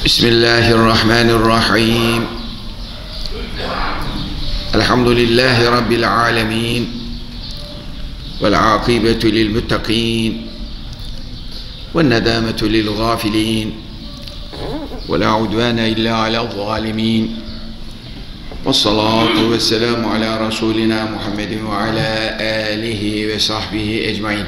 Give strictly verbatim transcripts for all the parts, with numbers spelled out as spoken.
Bismillahirrahmanirrahim. Elhamdülillahi Rabbil alemin. Vel akibetu lil muttaqin. Ve nedâmetu lil gâfilin. Ve la udvâne illa alel zâlimin. Ve salatu ve selamu ala Resulina Muhammedin ve ala alihi ve sahbihi ecmain.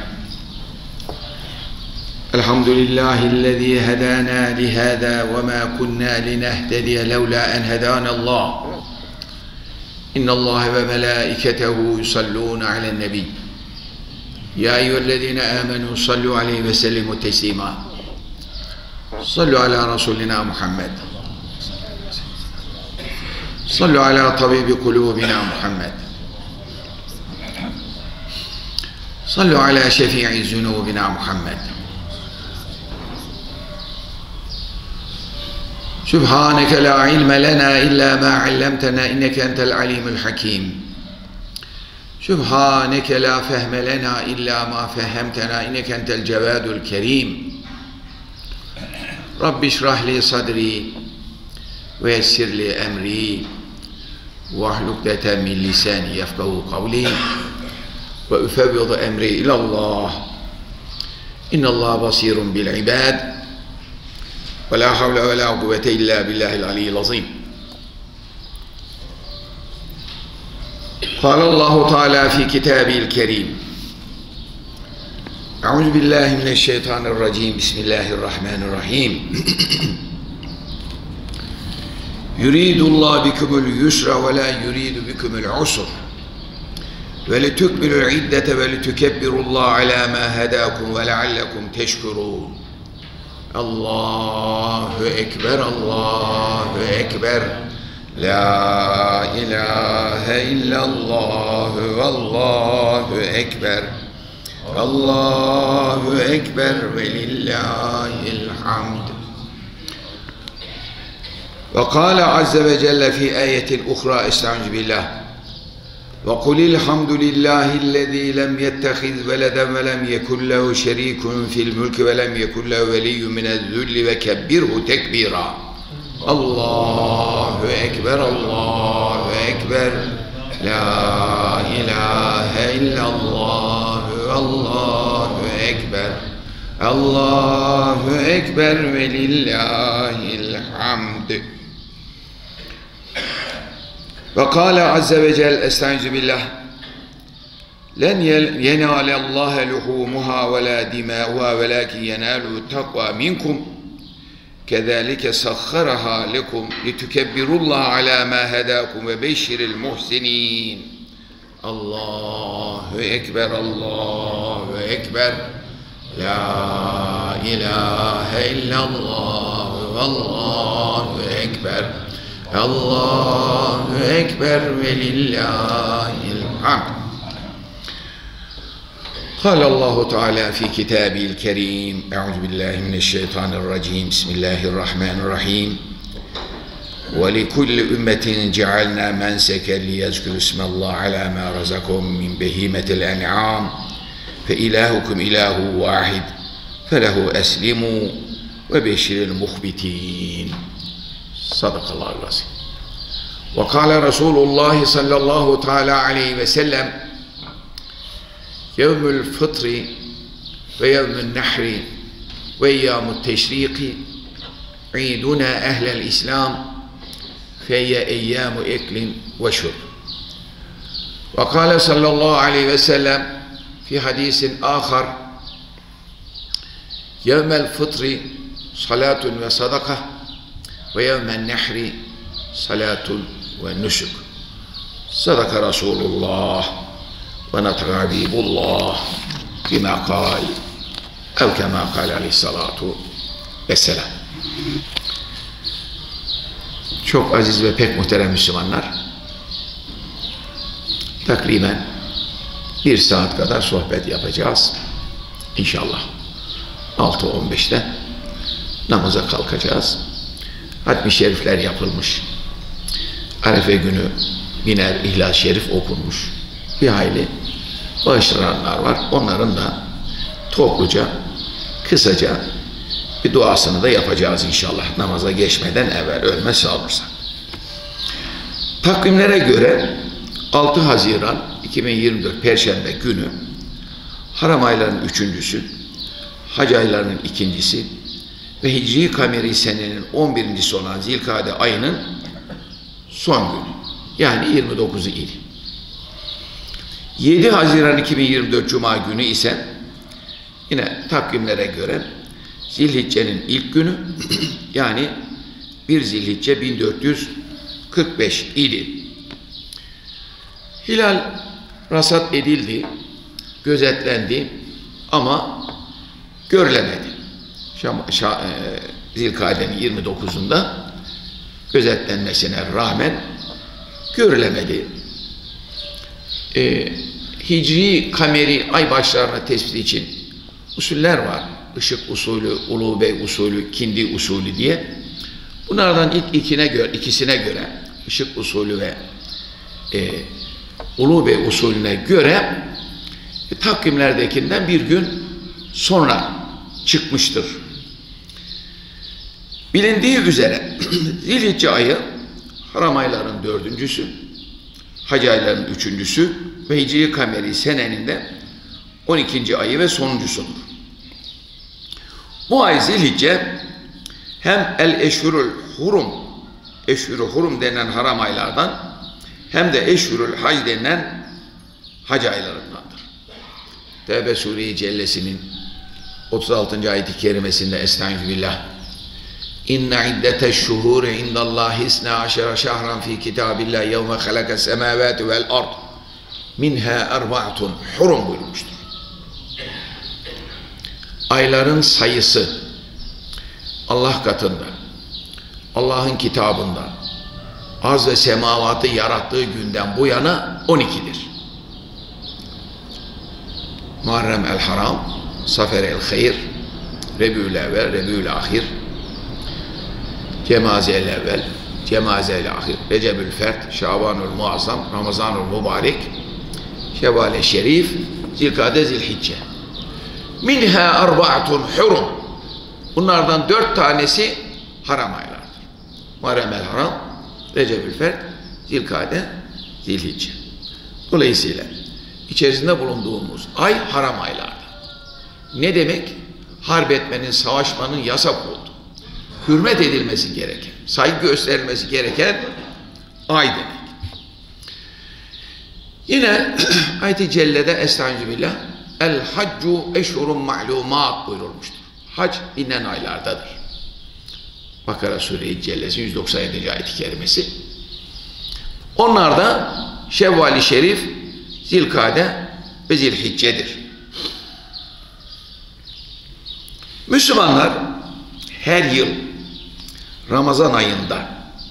Elhamdülillahillezî hedâna lihâdâ ve mâ kunnâ linehtediye levlâ en hedânallâh. İnnallâhe ve melâiketehu yusallûne alen nebî. Ya eyyühellezîne âmenû sallû aleyhi ve sellimû teslîmâ. Sallu ala Resulina Muhammed. Sallu ala tabibi kulûbina Muhammed. Sallu ala şefî'i zunûbina Muhammed. Sübhaneke la ilme lena illa ma allamtena inneke entel alimul hakim. Sübhaneke la fehme lena illa ma fehemtena inneke entel cevadul kerim. Rabbi şrahli sadri ve yessirli emri ve ahlukdeten min lisani yefkahu kavli ve üfevvidu emri ilallah. İnnallah basirun bil ibad. Ve la havle ve la kuvvete illa billahil aliyyil azim. Kâlallahu Teala fi kitâbil kerîm. Euzu billahi mineşşeytanirracim. Bismillahirrahmanirrahim. Yuridullahu bikumul yusra ve la yuridu bikumul usra. Ve litukmilul iddete ve litukebbirullaha ala ma hedâkum ve leallekum teşkurûn. Allahu Ekber, Allahu Ekber. La ilahe illallah ve Allahu Ekber. Allahu Ekber ve lillahil hamd. Ve kâle azze ve celle fi ayetin uhra, estaizu billah. Ve kulil hamdülillahillezî lem yettehiz veleden ve lem yekun lehu şerîkun fil mülkü ve lem yekun lehu veliyyun minezzulli ve kebbirhu tekbîrâ. Allahu Ekber, Allahu Ekber. La ilahe illallah ve Allahu Ekber. Allahu Ekber ve lillahil hamd. Ve kâle azze ve celle, estaizu billah. Len yenâlellâhe luhûmuhâ ve lâ dimâuhâ ve lâkin yenâluhu takvâ minkum. Kezâlike sakhharahâ lekum litukebbirullâhe alâ mâ hedâkum ve beşşiril muhsinîn. Allahu Ekber, Allahu Ekber. La ilahe illallah ve Allahu Ekber. Allahu Ekber ve lillahil hamd. Kâlallahu Teala fi kitâbil kerîm. Euzu billahi mineşşeytanirracim. Bismillahirrahmanirrahim. Ve likulli ümmetin cealnâ menseken liyezkuru ismallahi alâ mâ razakahum min behîmetil en'âm. Fe ilâhukum ilâhu vâhid. Felehu eslimû ve beşiril muhbitîn. Sadakallahu azim. Ve kâle Resulullah sallallahu teâlâ aleyhi ve sellem. Yevmül fıtri ve yevmül nehri ve eyyâmut teşriki iduna ehlel İslam feyye eyyâmu eklin ve şurb. Ve kâle sallallahu aleyhi ve sellem fi hadisin âkhar. Yevmel fıtri salatun ve sadaka ve yevmen nehri salatun ve nusuk. Sadaka Resulullah ve nataka Habibullah bima kal ev kema kal aleyhissalatu vesselam. Çok aziz ve pek muhterem Müslümanlar, takriben bir saat kadar sohbet yapacağız İnşallah. altı on beşte namaza kalkacağız. Hatmi şerifler yapılmış. Arefe günü biner İhlas-ı Şerif okunmuş. Bir hayli bağışlananlar var. Onların da topluca, kısaca bir duasını da yapacağız inşallah namaza geçmeden evvel, ölme sağ olursa. Takvimlere göre altı Haziran iki bin yirmi dört Perşembe günü haram aylarının üçüncüsü, hac aylarının ikincisi ve Hicri Kameri senenin on birincisi olan Zilkade ayının son günü. Yani yirmi dokuzu idi. yedi Haziran iki bin yirmi dört Cuma günü ise yine takvimlere göre Zilhicce'nin ilk günü yani bir Zilhicce bin dört yüz kırk beş idi. Hilal rasat edildi, gözetlendi ama görülemedi. Şam, Şa, e, Zilkade'nin yirmi dokuzunda gözetlenmesine rağmen görülemedi. E, Hicri Kameri ay başlarına tespit için usuller var. Işık usulü, Ulubey usulü, Kindi usulü diye. Bunlardan ilk ikine göre, ikisine göre ışık usulü ve e, Ulubey usulüne göre e, takvimlerdekinden bir gün sonra çıkmıştır. Bilindiği üzere Zilhicce ayı haram ayların dördüncüsü, hac aylarının üçüncüsü ve Hicri Kameri senenin de on ikinci ayı ve sonuncusudur. Bu ay Zilhicce hem el-eşhurul hurum, eşhurul hurum denilen haram aylardan hem de eşhurul hac denilen hac aylarındandır. Tevbe Sure-i Cellesi'nin otuz altıncı ayet-i kerimesinde Estağfirullah. İnne iddeteşşuhuri indallahi isna aşara şahran fi kitabillah yevme halaka semavati vel ard minha erba'atun hurum buyurmuştur. Ayların sayısı Allah katında, Allah'ın kitabında arz ve semavatı yarattığı günden bu yana on ikidir. Muharrem el Haram, Safer el Hayr, Rebül evvel, Rebül ahir, Cemaze el evvel, Cemaze el ahir, Recebül fert, Şabanül muazzam, Ramazanül mübarek, Şevval-i şerif, Zilkade, Zilhicce. Minha arba'atun hurum. Bunlardan dört tanesi haram aylardır. Muharrem el Haram, Recebül fert, Zilkade, Zilhicce. Dolayısıyla içerisinde bulunduğumuz ay haram aylardır. Ne demek? Harp etmenin, savaşmanın yasak olduğu, hürmet edilmesi gereken, saygı gösterilmesi gereken ay demek. Yine ayet-i cellede Estağfirullah el haccu eşhurun ma'lumat buyurulmuştur. Hac bilinen aylardadır. Bakara Sure-i Cellesi yüz doksan yedinci ayet-i kerimesi. Onlar da Şevval-i Şerif, Zilkade ve Zilhicce'dir. Müslümanlar her yıl Ramazan ayında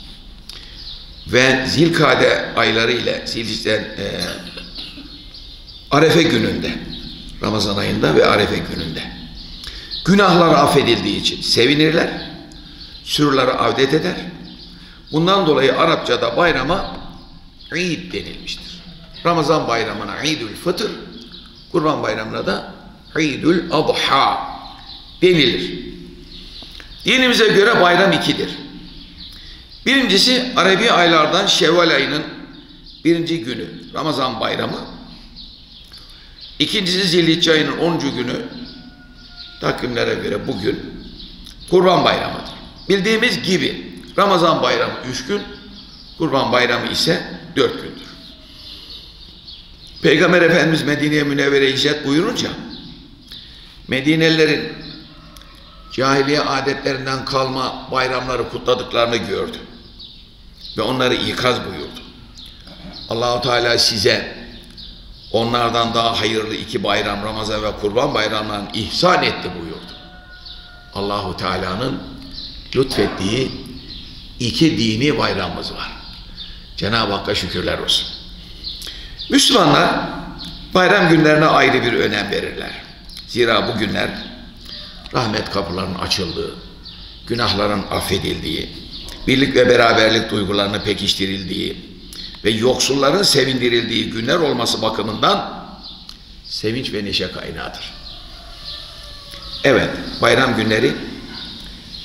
ve Zilkade ayları ile Zilhicce'den e, Arefe gününde, Ramazan ayında ve Arefe gününde günahlar affedildiği için sevinirler, sürüleri avdet eder. Bundan dolayı Arapçada bayrama İd denilmiştir. Ramazan bayramına İdül Fıtır, Kurban bayramına da İdül Adha denilir. Dinimize göre bayram ikidir. Birincisi Arabi aylardan Şevval ayının birinci günü Ramazan bayramı. İkincisi Zilhicce ayının onuncu günü takvimlere göre bugün Kurban bayramıdır. Bildiğimiz gibi Ramazan bayramı üç gün, Kurban bayramı ise dört gündür. Peygamber Efendimiz Medine'ye Münevvere hicret buyurunca Medinelilerin cahiliye adetlerinden kalma bayramları kutladıklarını gördü. Ve onları ikaz buyurdu. Allah-u Teala size onlardan daha hayırlı iki bayram, Ramazan ve Kurban bayramlarını ihsan etti buyurdu. Allah-u Teala'nın lütfettiği iki dini bayramımız var. Cenab-ı Hakk'a şükürler olsun. Müslümanlar bayram günlerine ayrı bir önem verirler. Zira bu günler rahmet kapılarının açıldığı, günahların affedildiği, birlik ve beraberlik duygularının pekiştirildiği ve yoksulların sevindirildiği günler olması bakımından sevinç ve neşe kaynağıdır. Evet, bayram günleri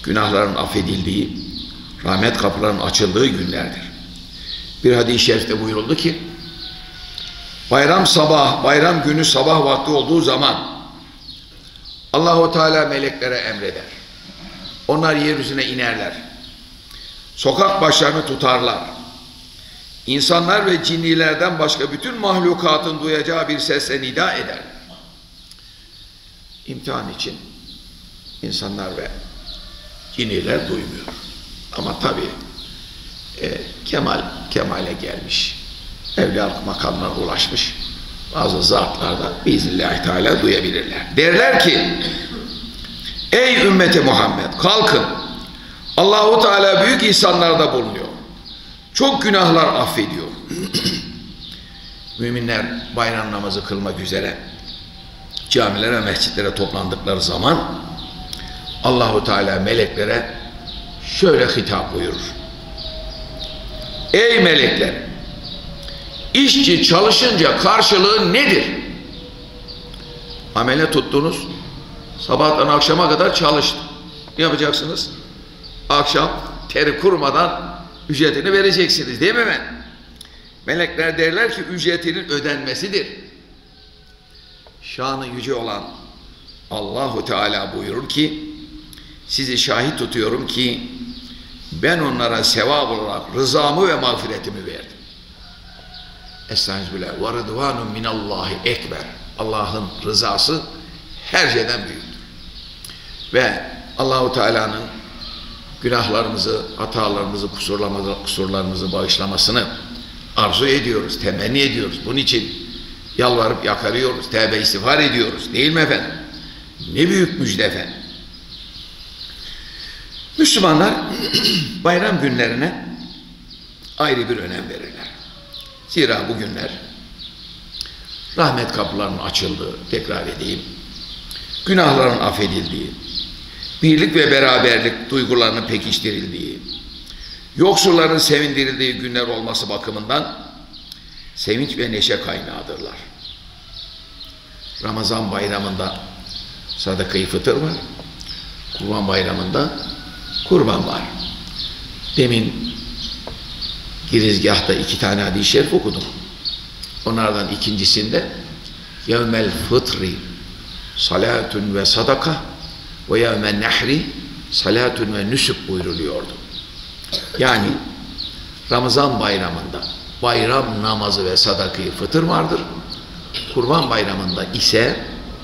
günahların affedildiği, rahmet kapılarının açıldığı günlerdir. Bir hadis-i şerifte buyuruldu ki, bayram sabah, bayram günü sabah vakti olduğu zaman Allah-u Teala meleklere emreder. Onlar yeryüzüne inerler. Sokak başlarını tutarlar. İnsanlar ve cinnilerden başka bütün mahlukatın duyacağı bir sesle nida eder. İmtihan için insanlar ve cinniler duymuyor. Ama tabii e, kemal kemale gelmiş, evliyalık makamına ulaşmış bazı zatlar da biiznillahü teala duyabilirler. Derler ki, ey ümmeti Muhammed, kalkın, Allahu Teala büyük ihsanlarda bulunuyor, çok günahlar affediyor. Müminler bayram namazı kılmak üzere camilere, mescitlere toplandıkları zaman Allahu Teala meleklere şöyle hitap buyurur: ey melekler, işçi çalışınca karşılığı nedir? Amele tuttunuz, sabahtan akşama kadar çalıştı. Ne yapacaksınız? Akşam teri kurumadan ücretini vereceksiniz, değil mi efendim? Melekler derler ki ücretinin ödenmesidir. Şanı yüce olan Allahu Teala buyurur ki, sizi şahit tutuyorum ki ben onlara sevap olarak rızamı ve mağfiretimi verdim. Estağfirullah ve rıdvanun minallahi ekber. Allah'ın rızası her şeyden büyüktür. Ve Allahu Teala'nın günahlarımızı, hatalarımızı, kusurlarımızı, kusurlarımızı bağışlamasını arzu ediyoruz, temenni ediyoruz. Bunun için yalvarıp yakarıyoruz, tevbe istiğfar ediyoruz. Değil mi efendim? Ne büyük müjde efendim. Müslümanlar bayram günlerine ayrı bir önem verirler. Zira bu günler rahmet kapılarının açıldığı, tekrar edeyim, günahların affedildiği, birlik ve beraberlik duygularının pekiştirildiği, yoksulların sevindirildiği günler olması bakımından sevinç ve neşe kaynağıdırlar. Ramazan bayramında sadaka-i fıtır var, Kurban bayramında kurban var. Demin girizgahta iki tane hadis-i şerif okudum. Onlardan ikincisinde yevmel fıtri salatun ve sadaka ve yevmel nehri salatun ve nüsük buyruluyordu. Yani Ramazan bayramında bayram namazı ve sadaka-i fıtır vardır. Kurban bayramında ise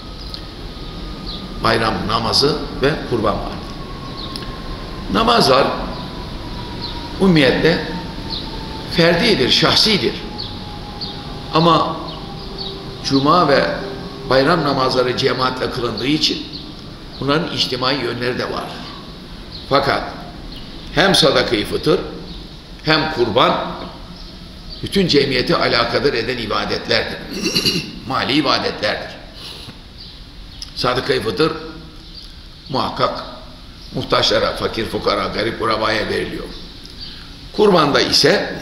bayram namazı ve kurban vardır. Namazlar ümmiyette ferdidir, şahsidir. Ama cuma ve bayram namazları cemaatle kılındığı için bunların içtimai yönleri de vardır. Fakat hem sadaka-i fıtır hem kurban bütün cemiyeti alakadar eden ibadetlerdir. Mali ibadetlerdir. Sadaka-i fıtır muhakkak muhtaçlara, fakir fukara, garip kurabaya veriliyor. Kurbanda ise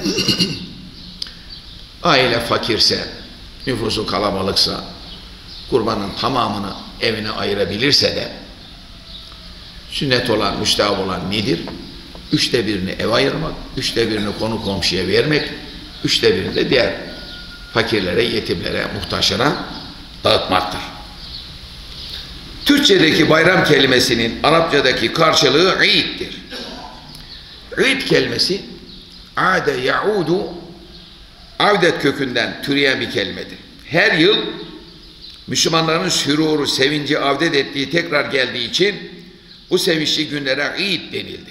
aile fakirse, nüfusu kalabalıksa, kurbanın tamamını evine ayırabilirse de sünnet olan, müstehap olan nedir? Üçte birini eve ayırmak, üçte birini konu komşuya vermek, üçte birini de diğer fakirlere, yetimlere, muhtaçlara dağıtmaktır. Türkçedeki bayram kelimesinin Arapçadaki karşılığı İd'dir. İd kelimesi ade yaudu avdet kökünden türeyen bir kelimedir. Her yıl Müslümanların süruru, sevinci avdet ettiği, tekrar geldiği için bu sevinçli günlere İd denildi.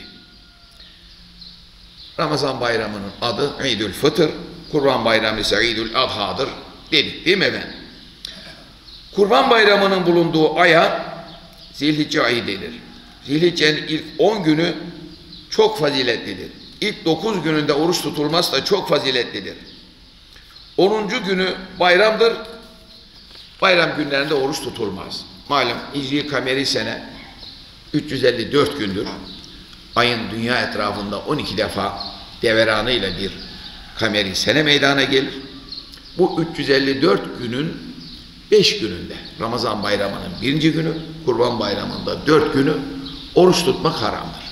Ramazan bayramının adı İdül Fıtır, Kurban bayramı ise İdül Adha'dır dedik, değil mi efendim? Kurban bayramının bulunduğu aya Zilhicce ayı denir. Zilhicce'nin ilk on günü çok faziletlidir. İlk dokuz gününde oruç tutulması da çok faziletlidir. onuncu günü bayramdır. Bayram günlerinde oruç tutulmaz. Malum Hicri kameri sene üç yüz elli dört gündür. Ayın dünya etrafında on iki defa deveranıyla bir kameri sene meydana gelir. Bu üç yüz elli dört günün beş gününde Ramazan bayramının birinci günü, Kurban bayramında dört günü oruç tutmak haramdır.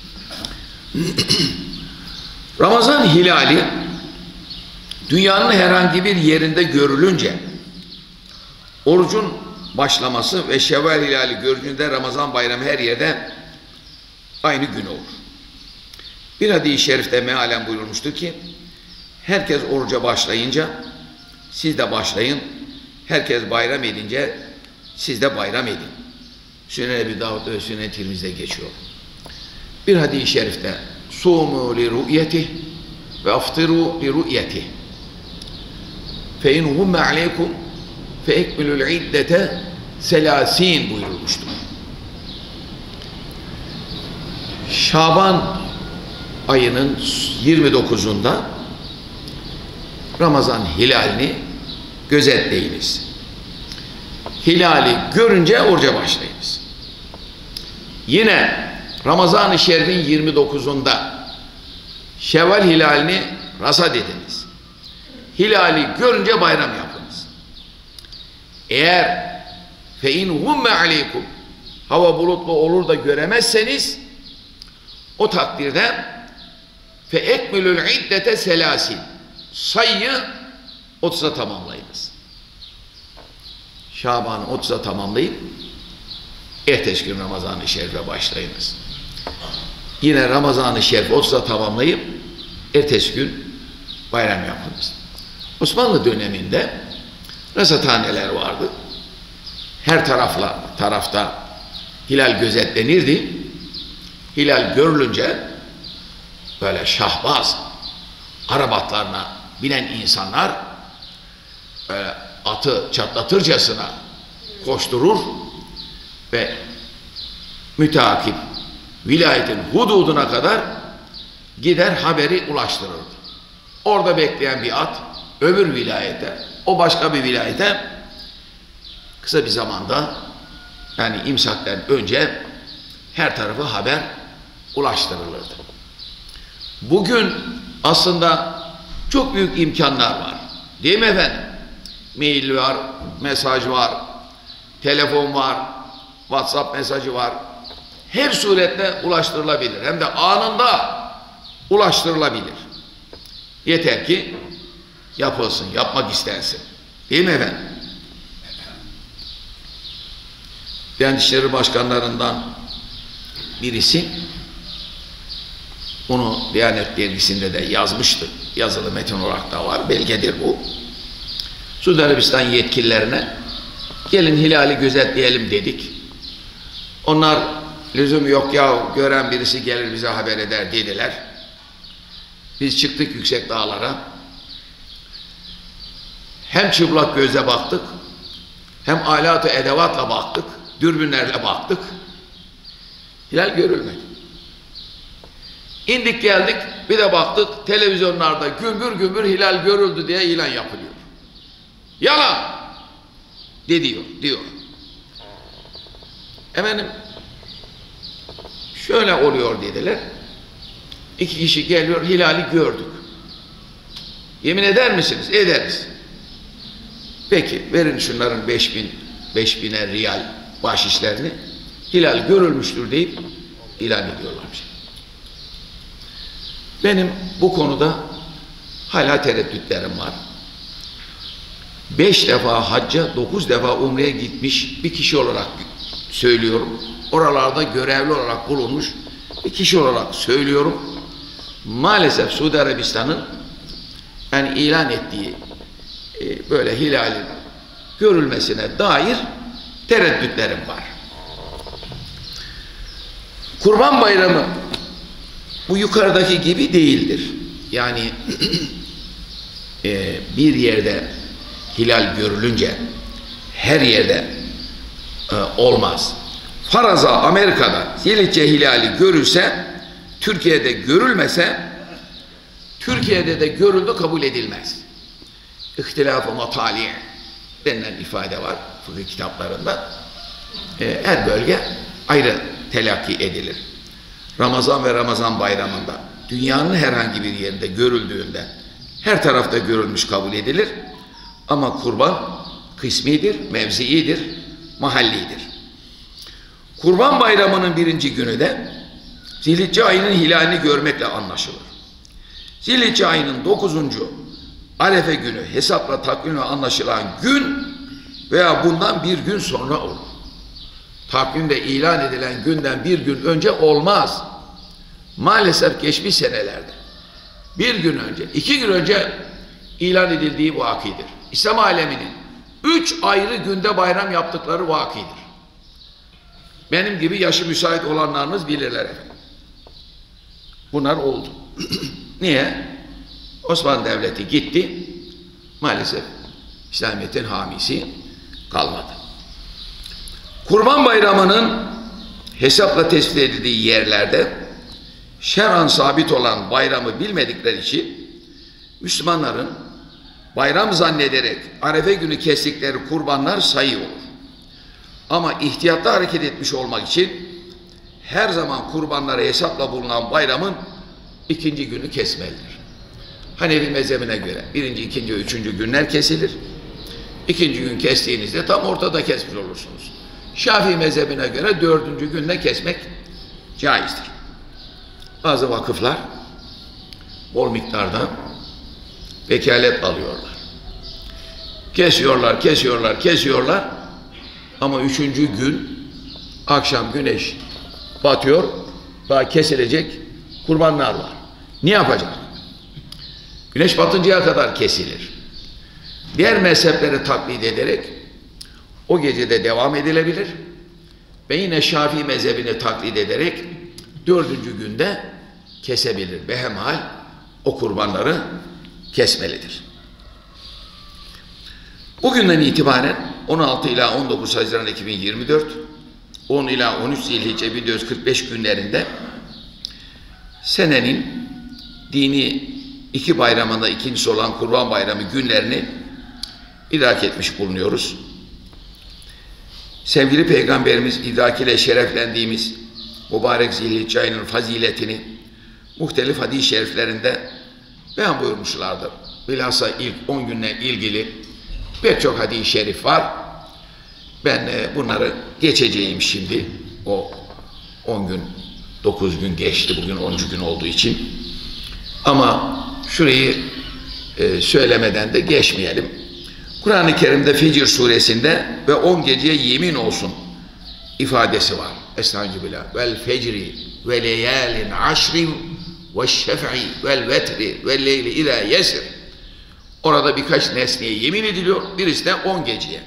Ramazan hilali dünyanın herhangi bir yerinde görülünce orucun başlaması ve Şevval hilali görüldüğünde Ramazan bayramı her yerde aynı gün olur. Bir hadis-i şerifte mealen buyurulmuştu ki herkes oruca başlayınca siz de başlayın, herkes bayram edince siz de bayram edin. Sünnet Ebu Davud ve Sünnet Tirmizi'de geçiyor. Bir hadis-i şerifte sumu li ru'yetih ve aftiru li ru'yetih fe in humme aleykum fe ekmilul iddete selasin buyurulmuştur. Şaban ayının yirmi dokuzunda Ramazan hilalini gözetleyiniz. Hilali görünce oruca başlayınız. Yine Ramazan-ı Şerif'in yirmi dokuzunda Şevval hilalini rasat ediniz. Hilali görünce bayram yapınız. Eğer fe in humme aleykum hava bulutlu olur da göremezseniz o takdirde fe ekmilül iddete selasin sayıyı otuza tamamlayınız. Şaban'ı otuza tamamlayıp ertesi gün Ramazan-ı Şerif'e başlayınız. Yine Ramazan-ı Şerif otuza tamamlayıp ertesi gün bayram yapınız. Osmanlı döneminde rasathaneler vardı. Her tarafla tarafta hilal gözetlenirdi. Hilal görülünce böyle şahbaz arabatlarına binen insanlar böyle atı çatlatırcasına koşturur ve müteakip vilayetin hududuna kadar gider haberi ulaştırırdı. Orada bekleyen bir at öbür vilayete, o başka bir vilayete kısa bir zamanda yani imsaktan önce her tarafa haber ulaştırılırdı. Bugün aslında çok büyük imkanlar var. Değil mi efendim? Mail var, mesaj var, telefon var, WhatsApp mesajı var. Her suretle ulaştırılabilir. Hem de anında ulaştırılabilir. Yeter ki yapılsın, yapmak istensin. Değil mi efendim? Diyanet İşleri Başkanlarından birisi bunu Diyanet Dergisi'nde de yazmıştı. Yazılı metin olarak da var. Belgedir bu. Suudi Arabistan yetkililerine gelin hilali gözetleyelim dedik. Onlar lüzum yok ya gören birisi gelir bize haber eder dediler. Biz çıktık yüksek dağlara. Hem çıplak gözle baktık, hem alat-ı edevatla baktık, dürbünlerle baktık. Hilal görülmedi. İndik geldik, bir de baktık televizyonlarda gümbür gümbür hilal görüldü diye ilan yapılıyor. Yalan! De diyor, diyor. Efendim, şöyle oluyor dediler. İki kişi geliyor, hilali gördük. Yemin eder misiniz? Ederiz. Peki, verin şunların beş bin, beş biner riyal bahşişlerini. Hilal görülmüştür deyip ilan ediyorlarmış. Benim bu konuda hala tereddütlerim var. Beş defa hacca, dokuz defa umreye gitmiş bir kişi olarak söylüyorum. Oralarda görevli olarak bulunmuş bir kişi olarak söylüyorum. Maalesef Suudi Arabistan'ın yani ilan ettiği e, böyle hilalin görülmesine dair tereddütlerim var. Kurban Bayramı bu yukarıdaki gibi değildir. Yani e, bir yerde hilal görülünce her yerde e, olmaz. Faraza Amerika'da Zilhicce hilali görülse, Türkiye'de görülmese, Türkiye'de de görüldü kabul edilmez. İhtilaf-ı matali denilen ifade var fıkıh kitaplarında. E, her bölge ayrı telakki edilir. Ramazan ve Ramazan bayramında dünyanın herhangi bir yerinde görüldüğünde her tarafta görülmüş kabul edilir. Ama kurban kısmidir, mevziidir, mahallidir. Kurban Bayramı'nın birinci günü de Zilhicce ayının hilalini görmekle anlaşılır. Zilhicce ayının dokuzuncu Arefe günü hesapla takvimle anlaşılan gün veya bundan bir gün sonra olur. Takvimde ilan edilen günden bir gün önce olmaz. Maalesef geçmiş senelerde bir gün önce, iki gün önce ilan edildiği vakidir. İslam aleminin üç ayrı günde bayram yaptıkları vakidir. Benim gibi yaşı müsait olanlarınız bilirler efendim. Bunlar oldu. Niye? Osmanlı Devleti gitti. Maalesef İslamiyet'in hamisi kalmadı. Kurban Bayramı'nın hesapla tespit edildiği yerlerde şer'an sabit olan bayramı bilmedikleri için Müslümanların bayram zannederek Arefe günü kestikleri kurbanlar sayı olur. Ama ihtiyatlı hareket etmiş olmak için her zaman kurbanlara hesapla bulunan bayramın ikinci günü kesmelidir. Hanefi mezhebine göre birinci, ikinci, üçüncü günler kesilir. İkinci gün kestiğinizde tam ortada kesmiş olursunuz. Şafii mezhebine göre dördüncü günde kesmek caizdir. Bazı vakıflar bol miktarda vekalet alıyorlar. Kesiyorlar, kesiyorlar, kesiyorlar. Ama üçüncü gün akşam güneş batıyor, daha kesilecek kurbanlar var. Ne yapacak? Güneş batıncaya kadar kesilir. Diğer mezhepleri taklit ederek o gecede devam edilebilir ve yine Şafii mezhebini taklit ederek dördüncü günde kesebilir. Behemhal o kurbanları kesmelidir. Bugünden itibaren on altı ila on dokuz Haziran iki bin yirmi dört, on ila on üç Zilhicce bin dört yüz kırk beş günlerinde senenin dini iki bayramında ikincisi olan Kurban Bayramı günlerini idrak etmiş bulunuyoruz. Sevgili Peygamberimiz idrakiyle şereflendiğimiz mübarek Zilhicce ayının faziletini muhtelif hadis-i şeriflerinde beyan buyurmuşlardır. Bilhassa ilk on günle ilgili pek çok hadis-i şerif var. Ben e, bunları geçeceğim şimdi. O on gün, dokuz gün geçti. Bugün onuncu gün olduğu için. Ama şurayı e, söylemeden de geçmeyelim. Kur'an-ı Kerim'de Fecr suresinde ve on geceye yemin olsun ifadesi var. Estağfirullah. Vel fecri ve leyalin aşrin ve şef'i vel vetri ve leyli ila yesir. Orada birkaç nesneye yemin ediliyor. Birisi de on geceye.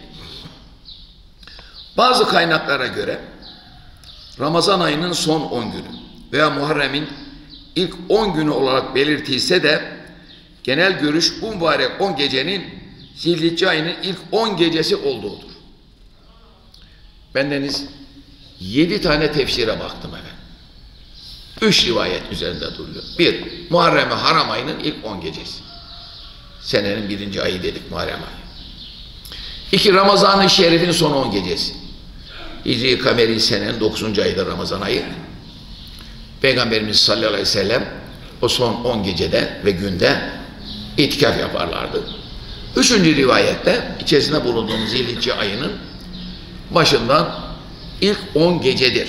Bazı kaynaklara göre Ramazan ayının son on günü veya Muharrem'in ilk on günü olarak belirtilse de genel görüş bu mübarek on gecenin Zilhicce ayının ilk on gecesi olduğudur. Bendeniz yedi tane tefsire baktım efendim. Üç rivayet üzerinde duruyor. Bir, Muharrem-i Haram ayının ilk on gecesi. Senenin birinci ayı dedik Muharrem ayı. İki, Ramazan-ı Şerif'in son on gecesi. Hicri Kameri senenin dokuzuncu ayıdır Ramazan ayı. Peygamberimiz sallallahu aleyhi ve sellem o son on gecede ve günde itikaf yaparlardı. Üçüncü rivayette içerisinde bulunduğumuz Zilhicce ayının başından ilk on gecedir.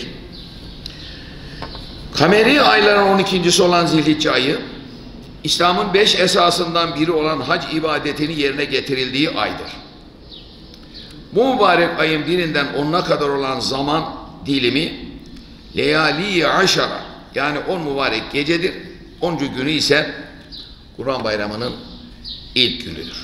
Kameri ayların on ikincisi olan Zilhicce ayı, İslam'ın beş esasından biri olan hac ibadetini yerine getirildiği aydır. Bu mübarek ayın birinden onuna kadar olan zaman dilimi leyali aşara, yani on mübarek gecedir. onuncu günü ise Kurban Bayramı'nın ilk günüdür.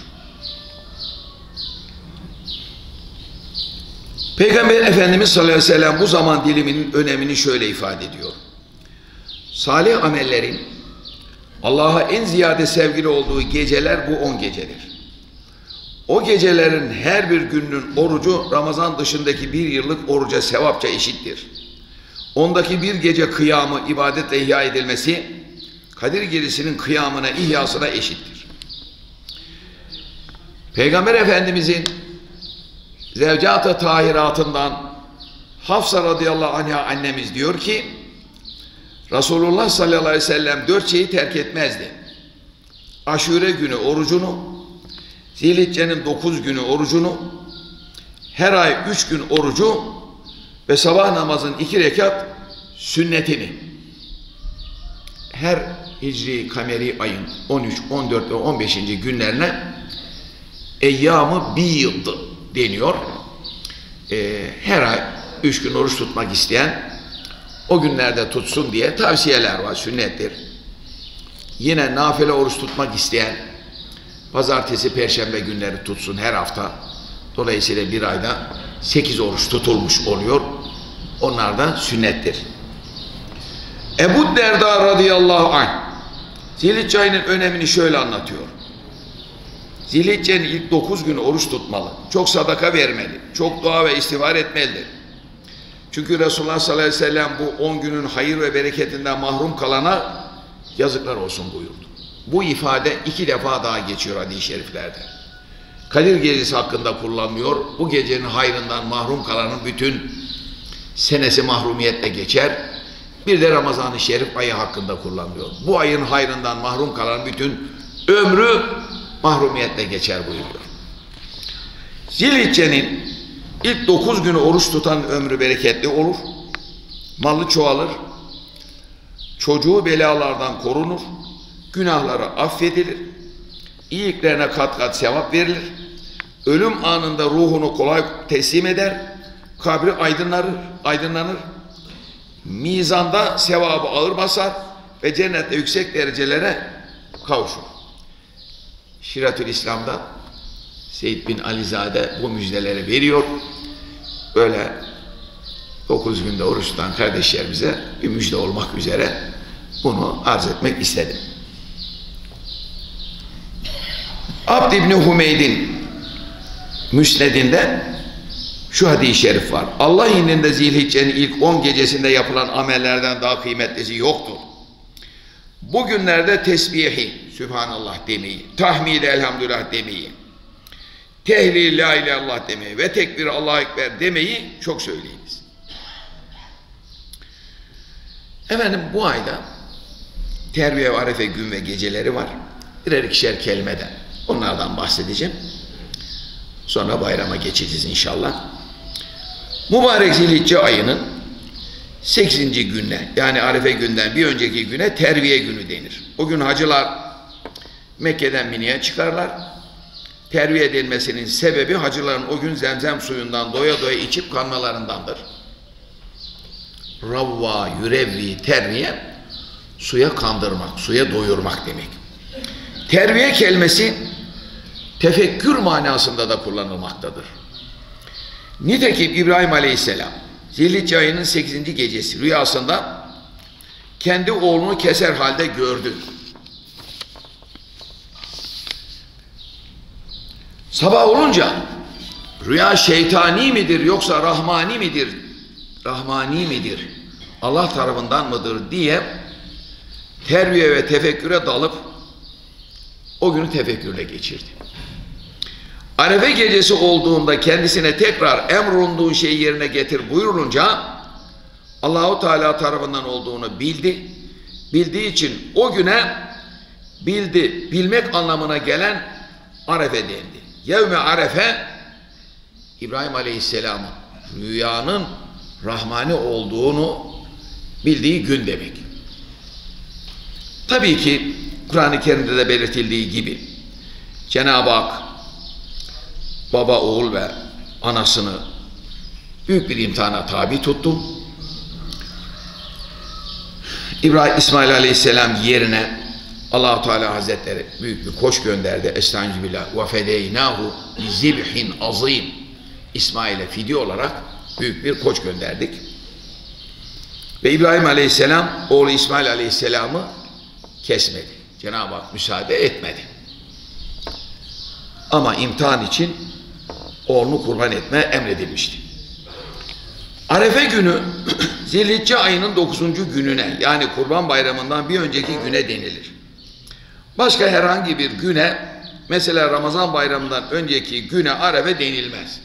Peygamber Efendimiz sallallahu aleyhi ve sellem bu zaman diliminin önemini şöyle ifade ediyor. Salih amellerin Allah'a en ziyade sevgili olduğu geceler bu on gecedir. O gecelerin her bir gününün orucu Ramazan dışındaki bir yıllık oruca sevapça eşittir. Ondaki bir gece kıyamı ibadetle ihya edilmesi Kadir Gecesi'nin kıyamına, ihyasına eşittir. Peygamber Efendimizin zevcat-ı tahiratından Hafsa radıyallahu anha annemiz diyor ki Resulullah sallallahu aleyhi ve sellem dört şeyi terk etmezdi. Aşure günü orucunu, Zilhicce'nin dokuz günü orucunu, her ay üç gün orucu ve sabah namazın iki rekat sünnetini her hicri kameri ayın on üç, on dört ve on beşinci günlerine eyyam-ı bîd deniyor. Ee, her ay üç gün oruç tutmak isteyen o günlerde tutsun diye tavsiyeler var, sünnettir. Yine nafile oruç tutmak isteyen pazartesi, perşembe günleri tutsun her hafta. Dolayısıyla bir ayda sekiz oruç tutulmuş oluyor. Onlar da sünnettir. Ebu Derda radıyallahu anh Zilhicce ayının önemini şöyle anlatıyor. Zilhicce'nin ilk dokuz günü oruç tutmalı. Çok sadaka vermeli. Çok dua ve istiğfar etmelidir. Çünkü Resulullah sallallahu aleyhi ve sellem bu on günün hayır ve bereketinden mahrum kalana yazıklar olsun buyurdu. Bu ifade iki defa daha geçiyor hadis-i şeriflerde. Kadir gecesi hakkında kullanılıyor. Bu gecenin hayrından mahrum kalanın bütün senesi mahrumiyetle geçer. Bir de Ramazan-ı Şerif ayı hakkında kullanılıyor. Bu ayın hayrından mahrum kalan bütün ömrü mahrumiyetle geçer buyuruyor. Zilhicce'nin ilk dokuz günü oruç tutan ömrü bereketli olur. Malı çoğalır. Çocuğu belalardan korunur. Günahları affedilir. İyiliklerine kat kat sevap verilir. Ölüm anında ruhunu kolay teslim eder. Kabri aydınlanır. aydınlanır. Mizanda sevabı ağır basar ve cennette yüksek derecelere kavuşur. Şiratül İslam'da Seyyid bin Alizade bu müjdeleri veriyor. Böyle dokuz günde oruç tutan kardeşlerimize bir müjde olmak üzere bunu arz etmek istedim. Abd İbni Hümeyd'in müsnedinde şu hadis-i şerif var. Allah indinde Zilhicce'nin ilk on gecesinde yapılan amellerden daha kıymetlisi yoktur. Bugünlerde tesbihi, Sübhanallah demeyi, tahmid elhamdülillah demeyi, tehlil la ilahe illallah demeyi ve tekbir Allahu ekber demeyi çok söyleyiniz. Efendim bu ayda terbiye ve arefe gün ve geceleri var. Birer ikişer kelimeden onlardan bahsedeceğim. Sonra bayrama geçeceğiz inşallah. Mübarek Zilhicce ayının sekizinci gününe, yani Arefe günden bir önceki güne terviye günü denir. O gün hacılar Mekke'den Mine'ye çıkarlar. Terviye denmesinin sebebi hacıların o gün zemzem suyundan doya doya içip kanmalarındandır. Ravva, yürevvi, terviye suya kandırmak, suya doyurmak demek. Terviye kelimesi tefekkür manasında da kullanılmaktadır. Nitekim İbrahim Aleyhisselam Zilhicce ayının sekizinci gecesi rüyasında kendi oğlunu keser halde gördü. Sabah olunca rüya şeytani midir yoksa rahmani midir? Rahmani midir? Allah tarafından mıdır diye terbiye ve tefekküre dalıp o günü tefekkürle geçirdi. Arefe gecesi olduğunda kendisine tekrar emrolunduğu şeyi yerine getir buyurulunca Allahu Teala tarafından olduğunu bildi. Bildiği için o güne bildi, bilmek anlamına gelen Arefe dendi. Yevme Arefe İbrahim Aleyhisselam'ın rüyanın rahmani olduğunu bildiği gün demek. Tabii ki Kur'an-ı Kerim'de de belirtildiği gibi Cenab-ı Hak baba, oğul ve anasını büyük bir imtihana tabi tuttu. İbrahim İsmail Aleyhisselam yerine Allah-u Teala Hazretleri büyük bir koç gönderdi. Estağfirullah. Ve fedeynahu bi zibhin azim. İsmail'e fidye olarak büyük bir koç gönderdik. Ve İbrahim Aleyhisselam oğlu İsmail Aleyhisselam'ı kesmedi. Cenab-ı Hak müsaade etmedi. Ama imtihan için oğlunu kurban etme emredilmişti. Arefe günü Zilhicce ayının dokuzuncu gününe, yani Kurban Bayramı'ndan bir önceki güne denilir. Başka herhangi bir güne, mesela Ramazan Bayramı'ndan önceki güne Arefe denilmez.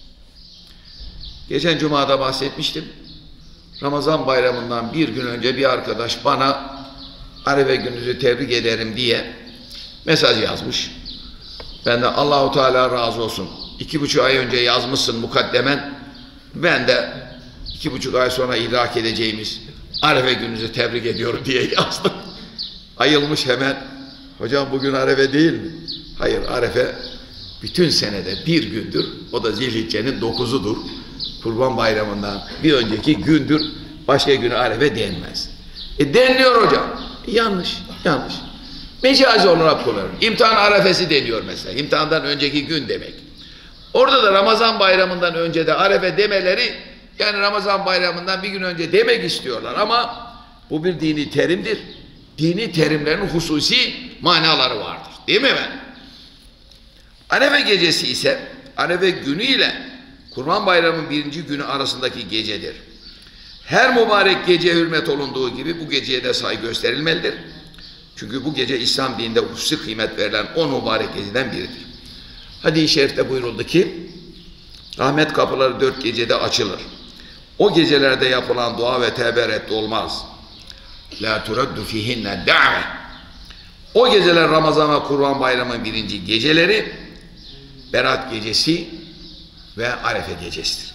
Geçen Cuma'da bahsetmiştim. Ramazan Bayramı'ndan bir gün önce bir arkadaş bana Arefe gününüzü tebrik ederim diye mesaj yazmış. Ben de Allahu Teala razı olsun. İki buçuk ay önce yazmışsın mukaddemen. Ben de iki buçuk ay sonra idrak edeceğimiz Arefe gününüzü tebrik ediyorum diye yazdım. Ayılmış hemen. Hocam bugün Arefe değil mi? Hayır, Arefe bütün senede bir gündür. O da Zilhicce'nin dokuzudur. Kurban Bayramı'ndan bir önceki gündür. Başka günü Arefe denmez. E deniliyor hocam. E, yanlış, yanlış. Mecazi olarak kullanıyorum. İmtihan Arefesi deniyor mesela. İmtihandan önceki gün demek. Orada da Ramazan Bayramı'ndan önce de Arefe demeleri, yani Ramazan Bayramı'ndan bir gün önce demek istiyorlar ama bu bir dini terimdir. Dini terimlerin hususi manaları vardır. Değil mi efendim? Arefe gecesi ise Arefe günü ile Kurban Bayramı'nın birinci günü arasındaki gecedir. Her mübarek gece hürmet olunduğu gibi bu geceye de saygı gösterilmelidir. Çünkü bu gece İslam dininde hususi kıymet verilen on mübarek geceden biridir. Hadis-i şerifte buyuruldu ki rahmet kapıları dört gecede açılır. O gecelerde yapılan dua ve tevbe reddolmaz. La turaddu fihinne da've. O geceler Ramazan ve Kurban Bayramı'nın birinci geceleri, Berat gecesi ve Arefe gecesidir.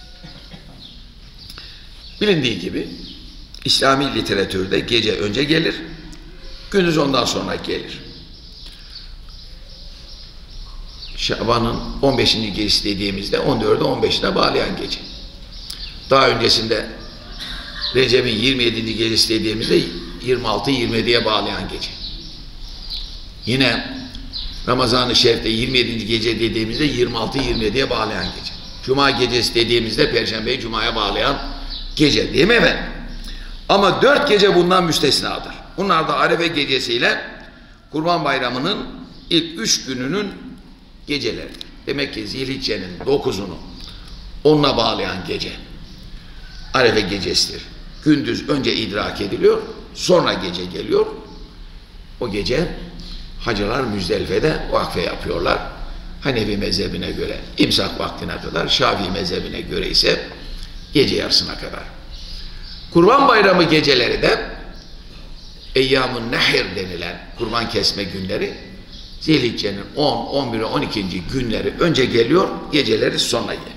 Bilindiği gibi İslami literatürde gece önce gelir, gündüz ondan sonra gelir. Şaban'ın on beşinci gecesi dediğimizde on dörde on beşine bağlayan gece. Daha öncesinde Recep'in yirmi yedinci gecesi dediğimizde yirmi altı yirmi yediye bağlayan gece. Yine Ramazan-ı Şerif'te yirmi yedinci gece dediğimizde yirmi altı yirmi yediye bağlayan gece. Cuma gecesi dediğimizde Perşembe'yi Cuma'ya bağlayan gece, değil mi efendim? Ama dört gece bundan müstesnadır. Bunlar da Arefe gecesiyle Kurban Bayramı'nın ilk üç gününün geceleri. Demek ki Zilhicce'nin dokuzunu onunla bağlayan gece Arefe gecesidir. Gündüz önce idrak ediliyor, sonra gece geliyor. O gece hacılar Müzdelife'de vakfe yapıyorlar. Hanefi mezhebine göre imsak vaktine kadar, Şafii mezhebine göre ise gece yarısına kadar. Kurban Bayramı geceleri de Eyyam-ı Nehir denilen kurban kesme günleri Zilhicce'nin on, on bir, on ikinci günleri önce geliyor, geceleri sonra geliyor.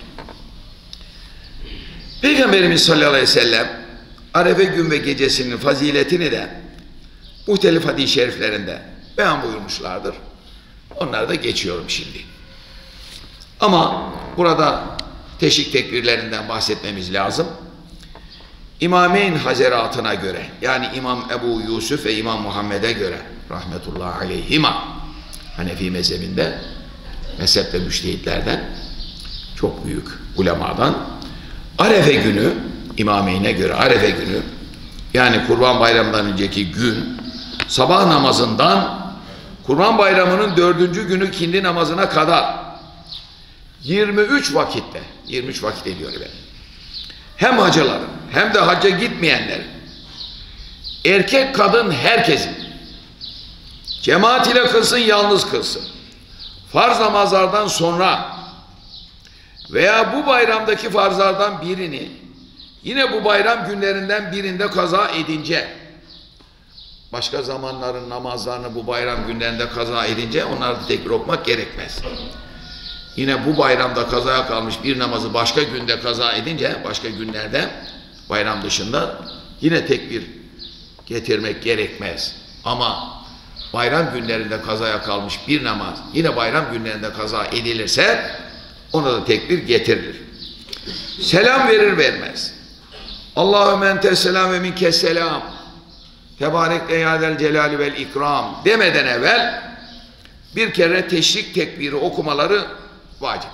Peygamberimiz sallallahu aleyhi ve sellem Arefe gün ve gecesinin faziletini de muhtelif hadis-i şeriflerinde beyan buyurmuşlardır. Onları da geçiyorum şimdi. Ama burada teşrik tekbirlerinden bahsetmemiz lazım. İmameyn hazeratına göre, yani İmam Ebu Yusuf ve İmam Muhammed'e göre rahmetullahi aleyhima, Hanefi mezhebinde mezhepte müştehitlerden, çok büyük ulemadan, Arefe günü, İmameyn'e göre Arefe günü, yani Kurban Bayramı'ndan önceki gün, sabah namazından Kurban Bayramı'nın dördüncü günü kindi namazına kadar yirmi üç vakitte, yirmi üç vakit ediyor ben. Hem hacıların hem de hacca gitmeyenlerin, erkek kadın herkesin cemaat ile kılsın, yalnız kılsın, farz namazlardan sonra veya bu bayramdaki farzlardan birini yine bu bayram günlerinden birinde kaza edince, başka zamanların namazlarını bu bayram günlerinde kaza edince onları da tekbir okumak gerekmez. Yine bu bayramda kazaya kalmış bir namazı başka günde kaza edince, başka günlerde bayram dışında yine tekbir getirmek gerekmez. Ama bayram günlerinde kazaya kalmış bir namaz yine bayram günlerinde kaza edilirse ona da tekbir getirilir. Selam verir vermez. Allahümme entes selam ve minkes selam. Tebarek eyadel celali vel ikram demeden evvel bir kere teşrik tekbiri okumaları vaciptir.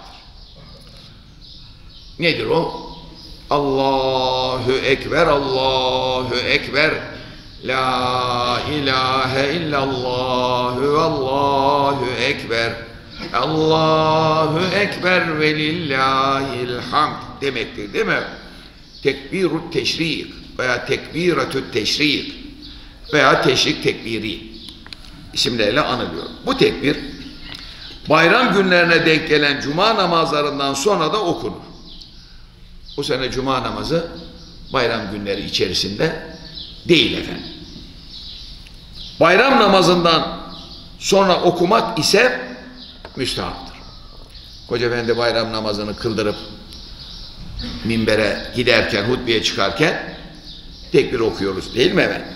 Nedir o? Allahu Ekber, Allahu Ekber, La ilahe illallah ve Allahu Ekber, Allahu Ekber ve lillahil hamd demektir, değil mi? Tekbirut teşrik veya tekbiratut teşrik veya teşrik tekbiri isimlerle anılıyor. Bu tekbir bayram günlerine denk gelen cuma namazlarından sonra da okunur. Bu sene cuma namazı bayram günleri içerisinde değil efendim. Bayram namazından sonra okumak ise müstahaptır. Hoca efendi bayram namazını kıldırıp minbere giderken, hutbeye çıkarken tekbir okuyoruz değil mi efendim?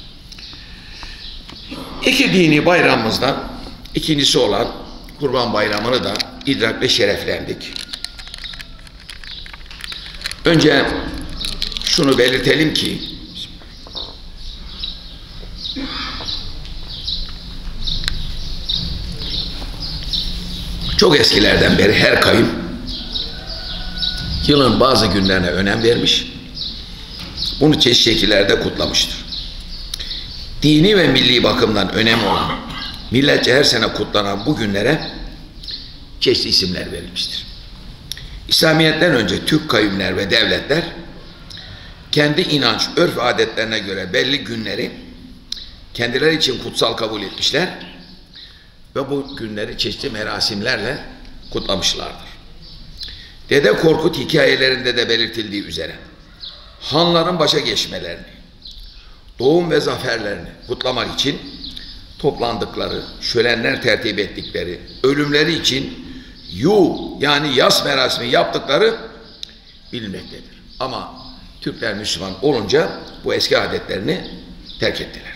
İki dini bayramımızdan ikincisi olan Kurban Bayramı'nı da idrakle şereflendik. Önce şunu belirtelim ki çok eskilerden beri her kavim yılın bazı günlerine önem vermiş, bunu çeşitli şekillerde kutlamıştır. Dini ve milli bakımdan önemli olan, milletçe her sene kutlanan bu günlere çeşitli isimler verilmiştir. İslamiyet'ten önce Türk kavimler ve devletler kendi inanç, örf ve adetlerine göre belli günleri kendileri için kutsal kabul etmişler ve bu günleri çeşitli merasimlerle kutlamışlardır. Dede Korkut hikayelerinde de belirtildiği üzere hanların başa geçmelerini, doğum ve zaferlerini kutlamak için toplandıkları, şölenler tertip ettikleri, ölümleri için yu yani yas merasimi yaptıkları bilinmektedir. Ama Türkler Müslüman olunca bu eski adetlerini terk ettiler.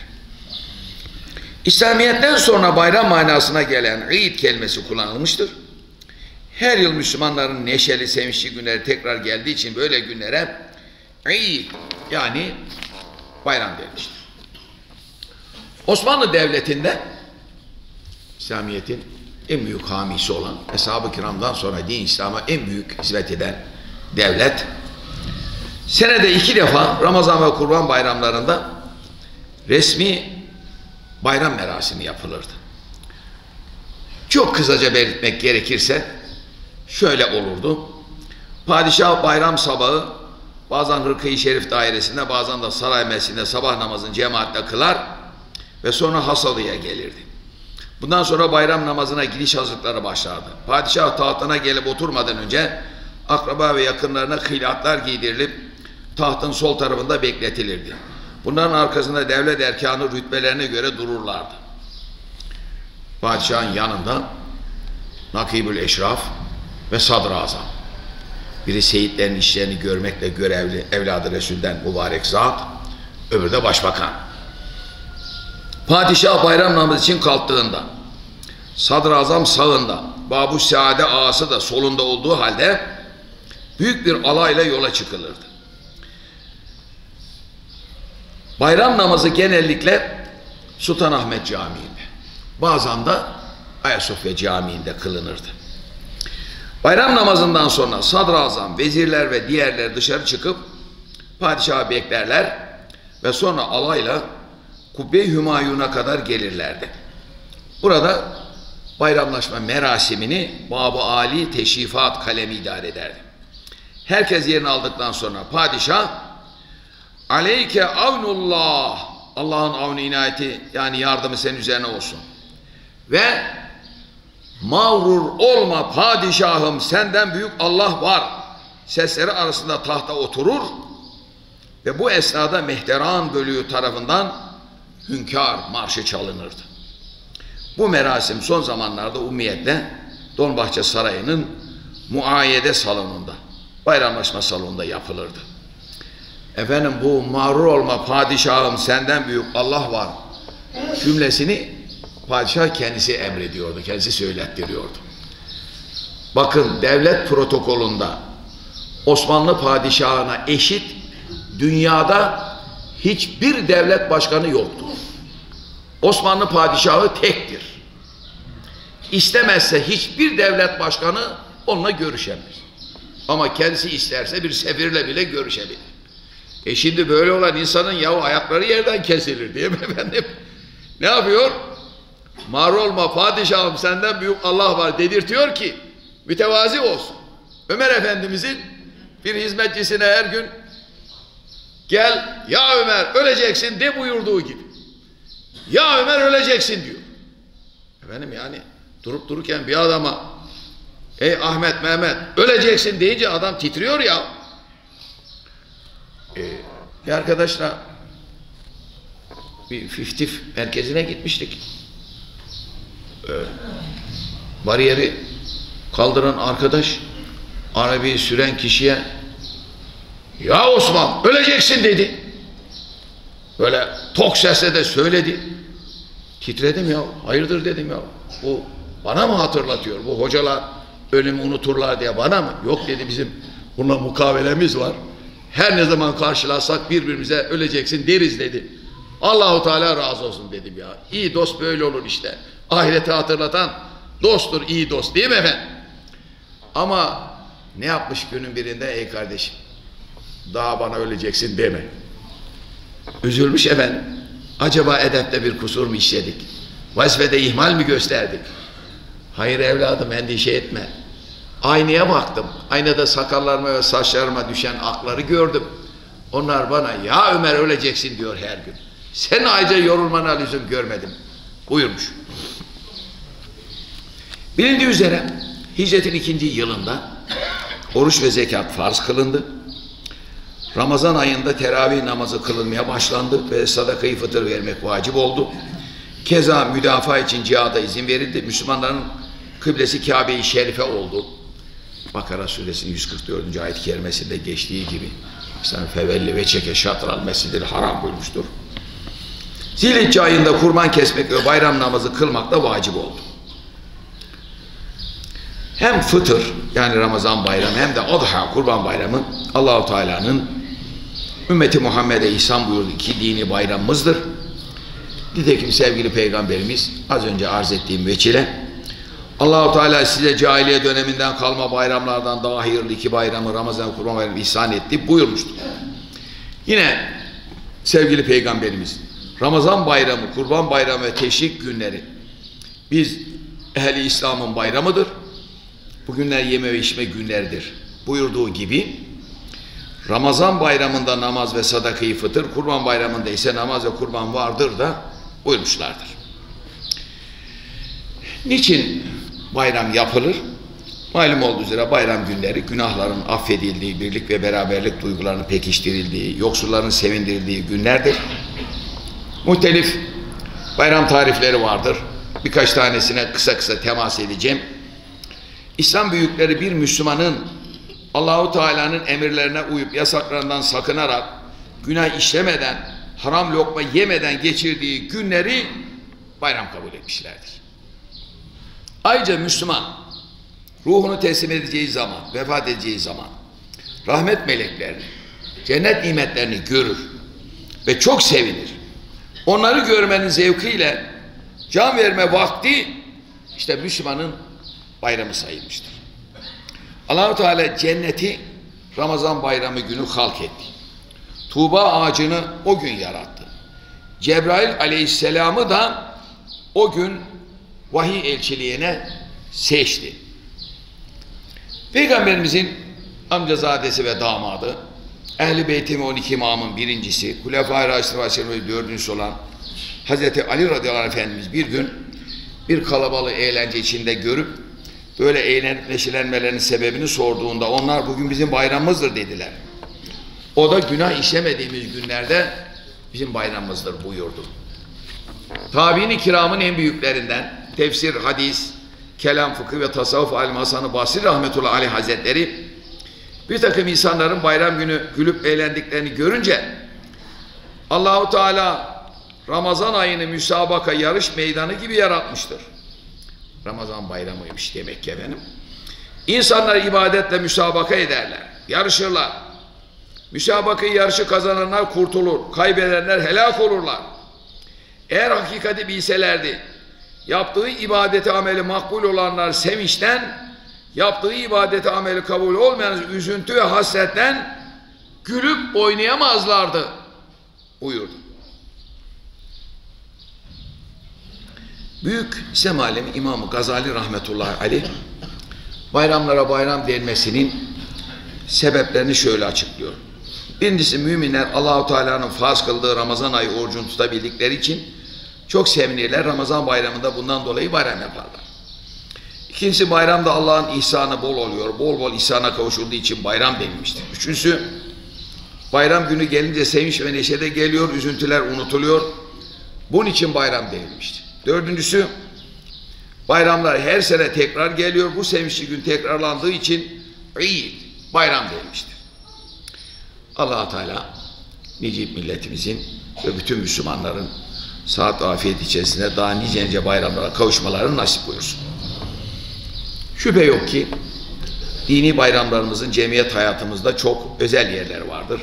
İslamiyet'ten sonra bayram manasına gelen İd kelimesi kullanılmıştır. Her yıl Müslümanların neşeli, sevinçli günleri tekrar geldiği için böyle günlere İd yani bayram denmiştir. Osmanlı Devleti'nde İslamiyet'in en büyük hamisi olan, Eshab-ı Kiram'dan sonra din İslam'a en büyük hizmet eden devlet, senede iki defa Ramazan ve Kurban bayramlarında resmi bayram merasimi yapılırdı. Çok kısaca belirtmek gerekirse şöyle olurdu. Padişah bayram sabahı bazen Hırkı-i Şerif dairesinde, bazen de saray mescidinde sabah namazını cemaatle kılar ve sonra Hasalı'ya gelirdi. Bundan sonra bayram namazına gidiş hazırlıkları başlardı. Padişah tahtına gelip oturmadan önce akraba ve yakınlarına hılatlar giydirilip tahtın sol tarafında bekletilirdi. Bunların arkasında devlet erkanı rütbelerine göre dururlardı. Padişahın yanında Nakibül Eşraf ve Sadrazam. Biri seyitlerin işlerini görmekle görevli evladı Resul'den mübarek zat, öbürü de başbakan. Padişah bayram namazı için kalktığında, Sadrazam sağında, Babu Saade ağası da solunda olduğu halde büyük bir alayla yola çıkılırdı. Bayram namazı genellikle Sultanahmet Camii'nde, bazen de Ayasofya Camii'nde kılınırdı. Bayram namazından sonra sadrazam, vezirler ve diğerleri dışarı çıkıp padişahı beklerler ve sonra alayla Kubbe-i Hümayun'a kadar gelirlerdi. Burada bayramlaşma merasimini Bab-ı Ali Teşrifat kalemi idare ederdi. Herkes yerini aldıktan sonra padişah aleyke avnullah, Allah'ın avnu inayeti yani yardımı senin üzerine olsun ve mağrur olma padişahım, senden büyük Allah var sesleri arasında tahta oturur ve bu esnada Mehteran bölüğü tarafından Hünkâr marşı çalınırdı. Bu merasim son zamanlarda ummiyetle Dolmabahçe Sarayı'nın muayyede salonunda, bayramlaşma salonunda yapılırdı. Efendim bu mağrur olma padişahım, senden büyük Allah var cümlesini padişah kendisi emrediyordu, kendisi söylettiriyordu. Bakın devlet protokolünde Osmanlı padişahına eşit dünyada hiçbir devlet başkanı yoktur. Osmanlı padişahı tektir. İstemezse hiçbir devlet başkanı onunla görüşemez. Ama kendisi isterse bir sefirle bile görüşebilir. E şimdi böyle olan insanın yahu ayakları yerden kesilir diye mi efendim? Ne yapıyor? Mağrur olma padişahım, senden büyük Allah var dedirtiyor ki mütevazi olsun. Ömer Efendimizin bir hizmetçisine her gün gel ya Ömer öleceksin de buyurduğu gibi. Ya Ömer öleceksin diyor. Efendim yani durup dururken bir adama ey Ahmet Mehmet öleceksin deyince adam titriyor ya. Ee, bir arkadaşla bir Fiftif merkezine gitmiştik. Ee, bariyeri kaldıran arkadaş arabayı süren kişiye Ya Osman öleceksin dedi. Böyle tok sesle de söyledi. Titredim ya. Hayırdır dedim ya. Bu bana mı hatırlatıyor? Bu hocalar ölümü unuturlar diye bana mı? Yok dedi, bizim bununla mukavelemiz var. Her ne zaman karşılarsak birbirimize öleceksin deriz dedi. Allahu Teala razı olsun dedim ya. İyi dost böyle olur işte. Ahireti hatırlatan dosttur, iyi dost değil mi efendim? Ama ne yapmış günün birinde? Ey kardeşim, daha bana öleceksin deme. Üzülmüş efendim. Acaba edepte bir kusur mu işledik? Vazifede ihmal mi gösterdik? Hayır evladım, endişe etme. Aynaya baktım. Aynada sakallarıma ve saçlarıma düşen akları gördüm. Onlar bana ya Ömer öleceksin diyor her gün. Sen ayrıca yorulmana lüzum görmedim buyurmuş. Bilindiği üzere hicretin ikinci yılında oruç ve zekat farz kılındı. Ramazan ayında teravih namazı kılınmaya başlandı ve sadakayı fıtır vermek vacip oldu. Keza müdafaa için cihada izin verildi. Müslümanların kıblesi Kabe-i Şerife oldu. Bakara suresinin yüz kırk dördüncü ayet-i kerimesinde geçtiği gibi İslam fevelli ve çeke şatral mescid-i haram buyurmuştur. Zilhicce ayında kurban kesmek ve bayram namazı kılmak da vacip oldu. Hem fıtır yani Ramazan bayramı hem de Adha kurban bayramı Allah-u Teala'nın ümmeti Muhammed'e ihsan buyurduğu iki dini bayramımızdır. Nitekim sevgili Peygamberimiz az önce arz ettiğim veçile Allah-u Teala size cahiliye döneminden kalma bayramlardan daha hayırlı iki bayramı Ramazan kurban bayramı ihsan etti buyurmuştur. Yine sevgili Peygamberimiz Ramazan bayramı, kurban bayramı ve teşrik günleri biz ehli İslam'ın bayramıdır. Bu günler yeme ve içme günleridir buyurduğu gibi Ramazan bayramında namaz ve sadakayı fıtır, kurban bayramında ise namaz ve kurban vardır da buyurmuşlardır. Niçin bayram yapılır? Malum olduğu üzere bayram günleri günahların affedildiği, birlik ve beraberlik duygularının pekiştirildiği, yoksulların sevindirildiği günlerdir. Muhtelif bayram tarifleri vardır. Birkaç tanesine kısa kısa temas edeceğim. İslam büyükleri bir Müslümanın Allahu Teala'nın emirlerine uyup yasaklarından sakınarak günah işlemeden, haram lokma yemeden geçirdiği günleri bayram kabul etmişlerdir. Ayrıca Müslüman ruhunu teslim edeceği zaman, vefat edeceği zaman rahmet meleklerini, cennet nimetlerini görür ve çok sevinir. Onları görmenin zevkiyle can verme vakti işte Müslümanın bayramı sayılmıştır. Allah-u Teala cenneti Ramazan bayramı günü halk etti. Tuğba ağacını o gün yarattı. Cebrail aleyhisselamı da o gün vahiy elçiliğine seçti. Peygamberimizin amcazadesi ve damadı, Ehl-i Beyt'in on iki imamın birincisi, Hulefâ-i Raşidîn dördüncüsü olan Hazreti Ali radıyallahu anh Efendimiz bir gün bir kalabalığı eğlence içinde görüp böyle eğlenip neşelenmelerinin sebebini sorduğunda onlar bugün bizim bayramımızdır dediler. O da günah işlemediğimiz günlerde bizim bayramımızdır buyurdu. Tabi'in-i kiramın en büyüklerinden tefsir, hadis, kelam, fıkıh ve tasavvuf alimi Hasan-ı Basri rahmetullahi aleyh hazretleri bir takım insanların bayram günü gülüp eğlendiklerini görünce Allah-u Teala Ramazan ayını müsabaka yarış meydanı gibi yaratmıştır. Ramazan bayramıymış demek ki efendim. İnsanlar ibadetle müsabaka ederler, yarışırlar. Müsabakayı yarışı kazananlar kurtulur, kaybedenler helak olurlar. Eğer hakikati bilselerdi, yaptığı ibadeti ameli makbul olanlar sevinçten, yaptığı ibadeti ameli kabul olmayan üzüntü ve hasretten gülüp oynayamazlardı buyurdu. Büyük İslam alemi İmam Gazali rahmetullahi aleyh bayramlara bayram denmesinin sebeplerini şöyle açıklıyor. Birincisi müminler Allah-u Teala'nın farz kıldığı Ramazan ayı orucunu tutabildikleri için çok sevinirler. Ramazan bayramında bundan dolayı bayram yaparlar. İkincisi bayramda Allah'ın ihsanı bol oluyor. Bol bol ihsana kavuşulduğu için bayram denilmiştir. Üçüncüsü bayram günü gelince sevinç ve neşe de geliyor. Üzüntüler unutuluyor. Bunun için bayram denilmiştir. Dördüncüsü bayramlar her sene tekrar geliyor. Bu sevinçli gün tekrarlandığı için İd, bayram denilmiştir. Allah Teala nice milletimizin ve bütün Müslümanların sıhhat ve afiyet içerisinde daha nice nice bayramlara kavuşmalarını nasip buyursun. Şüphe yok ki dini bayramlarımızın cemiyet hayatımızda çok özel yerleri vardır.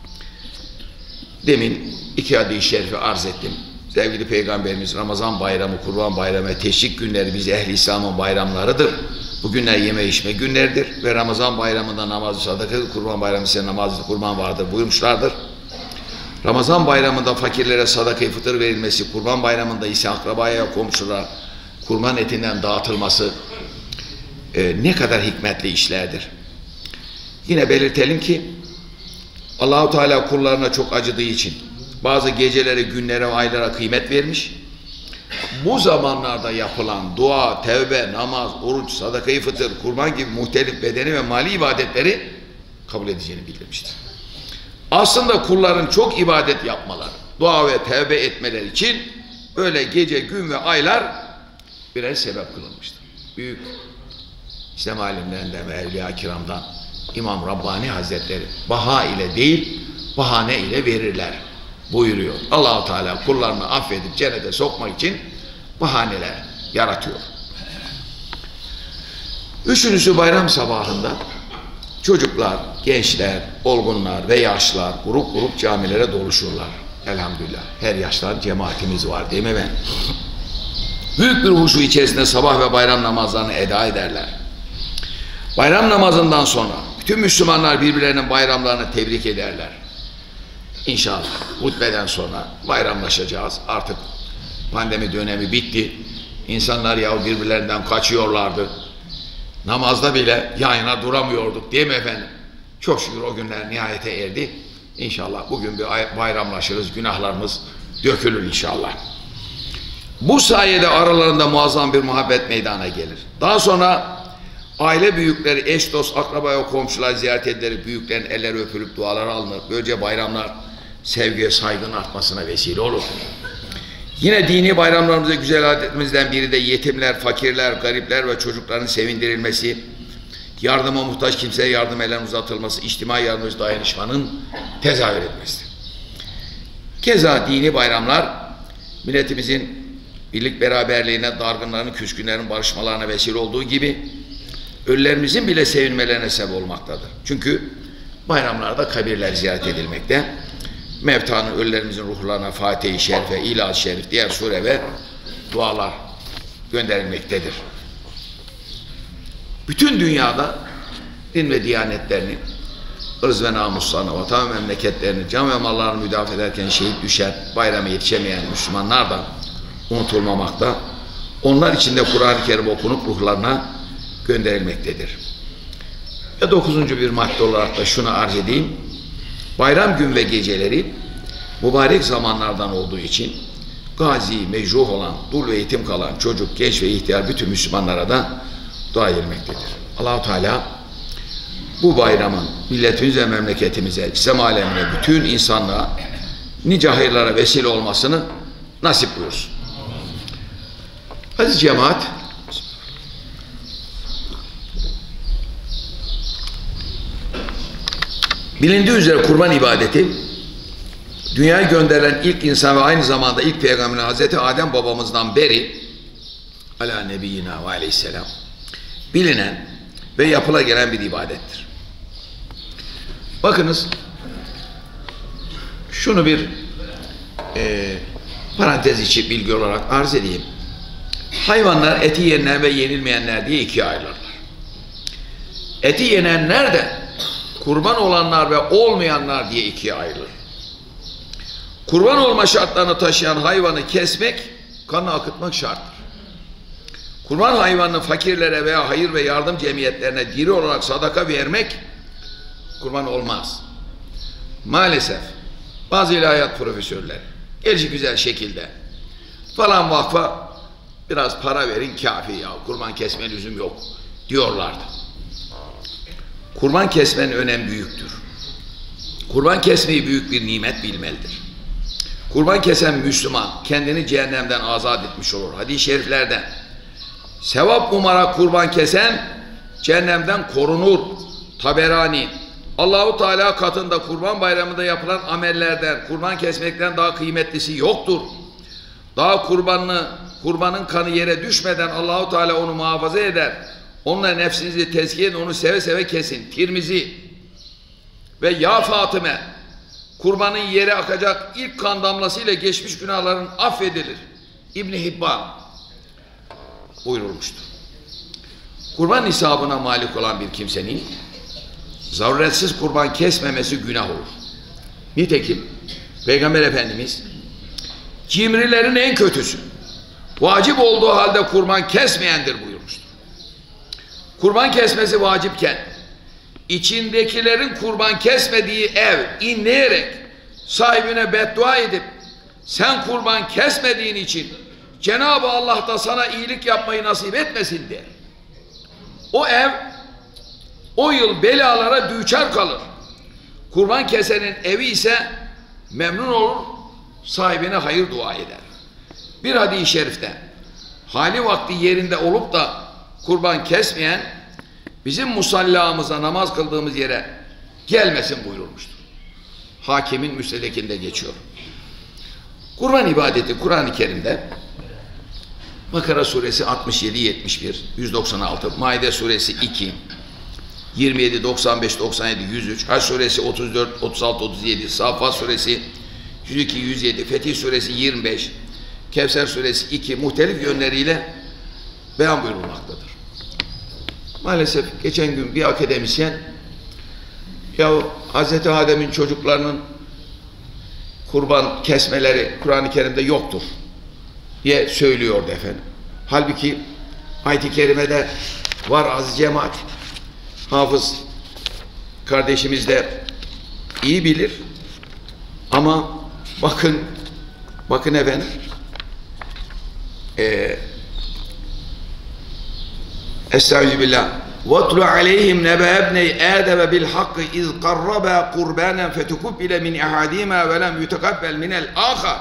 Demin iki hadis-i şerifi arz ettim. Sevgili Peygamberimiz Ramazan bayramı, Kurban bayramı ve teşrik günleri biz ehli İslam'ın bayramlarıdır. Bu günler yeme içme günleridir ve Ramazan bayramında namazı sadaka, Kurban bayramı ise namazı kurban vardır buyurmuşlardır. Ramazan bayramında fakirlere sadaka-i fıtır verilmesi, Kurban bayramında ise akrabaya, komşulara kurban etinden dağıtılması e, ne kadar hikmetli işlerdir. Yine belirtelim ki Allah-u Teala kullarına çok acıdığı için bazı gecelere, günlere ve aylara kıymet vermiş. Bu zamanlarda yapılan dua, tevbe, namaz, oruç, sadaka-i fıtır, kurban gibi muhtelif bedeni ve mali ibadetleri kabul edeceğini bildirmiştir. Aslında kulların çok ibadet yapmaları, dua ve tevbe etmeleri için böyle gece, gün ve aylar birer sebep kılınmıştır. Büyük İslam alimlerinden ve Evliya Kiram'dan İmam Rabbani Hazretleri baha ile değil, bahane ile verirler buyuruyor. Allah-u Teala kullarını affedip cennete sokmak için bahaneler yaratıyor. Üçüncüsü bayram sabahında çocuklar, gençler, olgunlar ve yaşlılar grup grup camilere doluşurlar. Elhamdülillah. Her yaştan cemaatimiz var değil mi efendim? Büyük bir huşu içerisinde sabah ve bayram namazlarını eda ederler. Bayram namazından sonra bütün Müslümanlar birbirlerinin bayramlarını tebrik ederler. İnşallah hutbeden sonra bayramlaşacağız. Artık pandemi dönemi bitti. İnsanlar ya birbirlerinden kaçıyorlardı. Namazda bile yayına duramıyorduk değil mi efendim? Çok şükür o günler nihayete erdi. İnşallah bugün bir bayramlaşırız. Günahlarımız dökülür inşallah. Bu sayede aralarında muazzam bir muhabbet meydana gelir. Daha sonra aile büyükleri, eş dost, akraba ve komşular ziyaret edilir. Büyüklerin elleri öpülüp dualar alınır. Böylece bayramlar sevgiye, saygının artmasına vesile olur. Yine dini bayramlarımızda güzel adetimizden biri de yetimler, fakirler, garipler ve çocukların sevindirilmesi, yardıma muhtaç kimseye yardım elen uzatılması, içtimai yardımcı dayanışmanın tezahür etmesidir. Keza dini bayramlar milletimizin birlik beraberliğine, dargınların, küskünlerin barışmalarına vesile olduğu gibi ölülerimizin bile sevinmelerine sebep olmaktadır. Çünkü bayramlarda kabirler ziyaret edilmekte. Mevtanın, ölülerimizin ruhlarına Fatiha-i Şerife, İlahi Şerif, diğer sure ve dualar gönderilmektedir. Bütün dünyada din ve diyanetlerini, ırz ve namuslarını, vatan ve memleketlerini, can ve mallarını müdafaa ederken şehit düşen, bayrama yetişemeyen Müslümanlar da unutulmamakta. Onlar için de Kur'an-ı Kerim okunup ruhlarına gönderilmektedir. Ve dokuzuncu bir madde olarak da şunu arz edeyim. Bayram gün ve geceleri mübarek zamanlardan olduğu için gazi, mecruh olan, dul ve yetim kalan çocuk, genç ve ihtiyar bütün Müslümanlara da dua edilmektedir. Allah-u Teala bu bayramın milletimize ve memleketimize, İslam alemine, bütün insanlığa nice hayırlara vesile olmasını nasip buyursun. Aziz cemaat, bilindiği üzere kurban ibadeti dünyaya gönderilen ilk insan ve aynı zamanda ilk peygamber Hazreti Adem babamızdan beri ala nebiyyina ve aleyhisselam bilinen ve yapıla gelen bir ibadettir. Bakınız şunu bir e, parantez içi bilgi olarak arz edeyim. Hayvanlar eti yenenler ve yenilmeyenler diye ikiye ayrılırlar. Eti yenenler de kurban olanlar ve olmayanlar diye ikiye ayrılır. Kurban olma şartlarını taşıyan hayvanı kesmek, kanı akıtmak şarttır. Kurban hayvanını fakirlere veya hayır ve yardım cemiyetlerine diri olarak sadaka vermek kurban olmaz. Maalesef bazı ilahiyat profesörleri gelişi güzel şekilde falan vakfa biraz para verin kafi ya, kurban kesme lüzum yok diyorlardı. Kurban kesmenin önemi büyüktür. Kurban kesmeyi büyük bir nimet bilmelidir. Kurban kesen Müslüman kendini cehennemden azat etmiş olur. Hadis-i şeriflerden sevap umarak kurban kesen cehennemden korunur. Taberani Allahu Teala katında Kurban Bayramı'nda yapılan amellerden, kurban kesmekten daha kıymetlisi yoktur. Daha kurbanını, kurbanın kanı yere düşmeden Allahu Teala onu muhafaza eder. Onunla nefsinizi tezkiye edin, onu seve seve kesin. Tirmizi ve ya Fatıme, kurbanın yere akacak ilk kan damlasıyla geçmiş günahların affedilir. İbn-i Hibban buyurulmuştur. Kurban nisabına malik olan bir kimsenin zaruretsiz kurban kesmemesi günah olur. Nitekim Peygamber Efendimiz cimrilerin en kötüsü, vacip olduğu halde kurban kesmeyendir buyurmuştur. Kurban kesmesi vacipken içindekilerin kurban kesmediği ev inleyerek sahibine beddua edip sen kurban kesmediğin için Cenab-ı Allah da sana iyilik yapmayı nasip etmesin der. O ev o yıl belalara düçar kalır. Kurban kesenin evi ise memnun olur, sahibine hayır dua eder. Bir hadis-i şerifte hali vakti yerinde olup da kurban kesmeyen bizim musallamıza, namaz kıldığımız yere gelmesin buyurulmuştur. Hakimin müstedekinde geçiyor. Kurban ibadeti Kur'an-ı Kerim'de Bakara suresi altmış yedi yetmiş bir, yüz doksan altı, Maide suresi iki, yirmi yedi, doksan beş, doksan yedi, yüz üç, Hac suresi otuz dört, otuz altı, otuz yedi, Saffat suresi yüz iki, yüz yedi, Fetih suresi yirmi beş, Kevser suresi iki muhtelif yönleriyle beyan buyurulmaktadır. Maalesef geçen gün bir akademisyen ya Hazreti Adem'in çocuklarının kurban kesmeleri Kur'an-ı Kerim'de yoktur diye söylüyordu efendim. Halbuki ayet-i kerimede var aziz cemaat. Hafız kardeşimiz de iyi bilir ama bakın bakın efendim eee Estağfirullah. وَاتْلُ عَلَيْهِمْ نَبَأَ ابْنَيْ آدَمَ بِالْحَقِّ إِذْ قَرَّبَا قُرْبَانًا فَتُقُبِّلَ مِنْ أَحَدِهِمَا وَلَمْ يُتَقَبَّلْ مِنَ الْآخَرِ.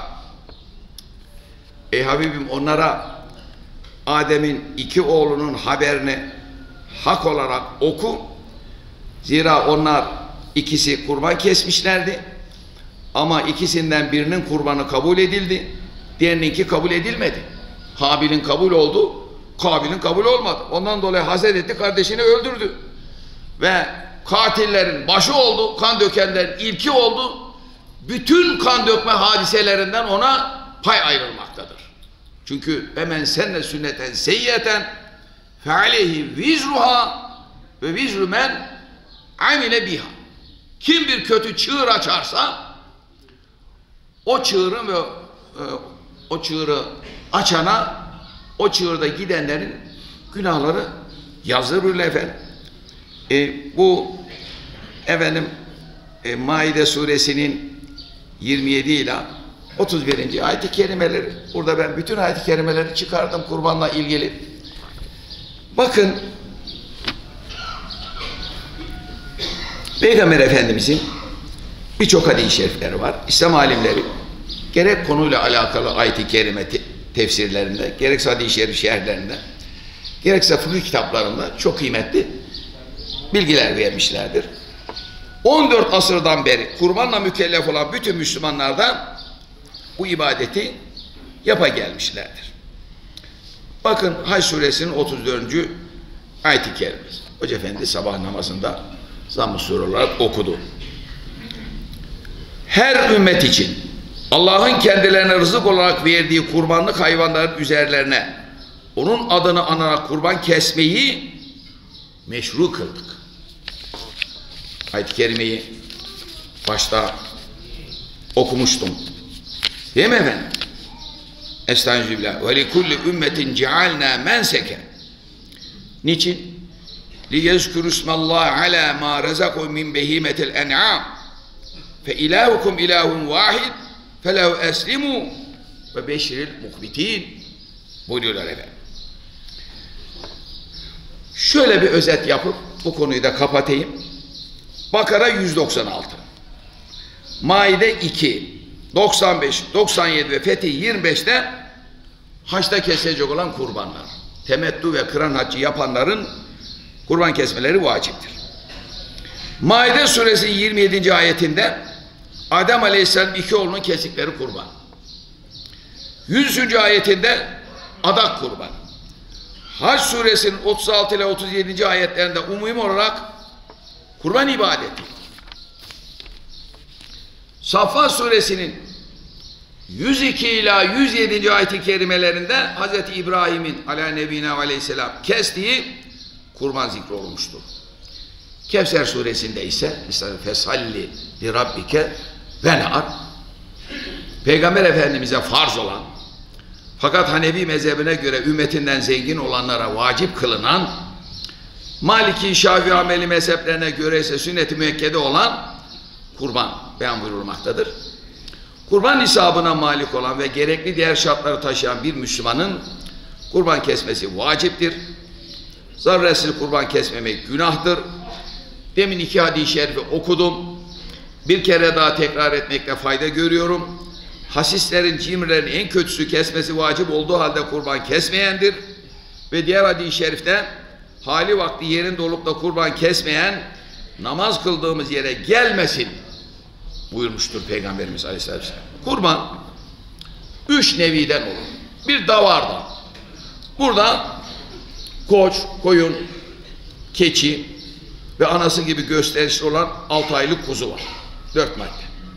Ey Habibim, onlara Adem'in iki oğlunun haberini hak olarak oku. Zira onlar ikisi kurban kesmişlerdi. Ama ikisinden birinin kurbanı kabul edildi. Diğerininki kabul edilmedi. Habil'in kabul oldu. Kabil'in kabul olmadı. Ondan dolayı haset etti, kardeşini öldürdü. Ve katillerin başı oldu, kan dökenlerin ilki oldu. Bütün kan dökme hadiselerinden ona pay ayrılmaktadır. Çünkü hemen senne sünneten seyyeten fe aleyhi vizruha ve vizru men amile biha. Kim bir kötü çığır açarsa o çığırın ve o çığırı açana, o çığırda gidenlerin günahları yazılır efendim. E, bu efendim e, Maide suresinin yirmi yedi ile otuz birinci ayet-i kerimeleri. Burada ben bütün ayet-i kerimeleri çıkardım kurbanla ilgili. Bakın Peygamber Efendimizin birçok hadis-i şerifleri var. İslam alimleri gerek konuyla alakalı ayet-i kerime te tefsirlerinde, gerekse hadis-i şerif şerhlerinde, gerekse fıkıh kitaplarında çok kıymetli bilgiler vermişlerdir. on dört asırdan beri kurbanla mükellef olan bütün Müslümanlardan bu ibadeti yapa gelmişlerdir. Bakın Hac suresinin otuz dördüncü ayet-i kerimesi. Hoca Efendi sabah namazında zamm-ı sure olarak okudu. Her ümmet için Allah'ın kendilerine rızık olarak verdiği kurbanlık hayvanların üzerlerine onun adını anarak kurban kesmeyi meşru kıldık. Ayet-i kerimeyi başta okumuştum. Değil mi efendim? Estağfirullah. Ve likulli ümmetin cealna menseke. Niçin? Liyezkuru ismallahi ala ma rezaku min behimetil en'am. Fe ilahukum ilahun vahid felehu eslimu ve beşiril muhbitin buyuruyorlar efendim. Şöyle bir özet yapıp bu konuyu da kapatayım. Bakara yüz doksan altı, Maide iki, doksan beş, doksan yedi ve Fetih yirmi beşte haçta kesilecek olan kurbanlar. Temettü ve kıran haccı yapanların kurban kesmeleri vaciptir. Maide suresinin yirmi yedinci ayetinde Adem Aleyhisselam iki oğlunun kesikleri kurban. yüzüncü ayetinde adak kurban. Hac suresinin otuz altı ile otuz yedinci ayetlerinde umumi olarak kurban ibadeti. Saffat suresinin yüz iki ila yüz yedinci ayet-i kerimelerinde Hazreti İbrahim'in aleyhisselam aleyhisselam kestiği kurban zikri olmuştur. Kevser suresinde ise fesalli li rabbike venar, Peygamber Efendimiz'e farz olan fakat Hanefi mezhebine göre ümmetinden zengin olanlara vacip kılınan, Maliki, Şafii, Hanbeli mezheplerine göre ise sünnet-i müekkede olan kurban beyan buyurulmaktadır. Kurban nisabına malik olan ve gerekli diğer şartları taşıyan bir Müslümanın kurban kesmesi vaciptir. Zaruresiz kurban kesmemek günahtır. Demin iki hadis-i şerifi okudum. Bir kere daha tekrar etmekte fayda görüyorum. Hasislerin, cimrilerin en kötüsü kesmesi vacip olduğu halde kurban kesmeyendir. Ve diğer hadis-i şerifte hali vakti yerinde olup da kurban kesmeyen namaz kıldığımız yere gelmesin buyurmuştur Peygamberimiz Aleyhisselam. Kurban üç neviden olur. Bir davardan. Burada koç, koyun, keçi ve anası gibi gösterişli olan altı aylık kuzu var. Dört madde.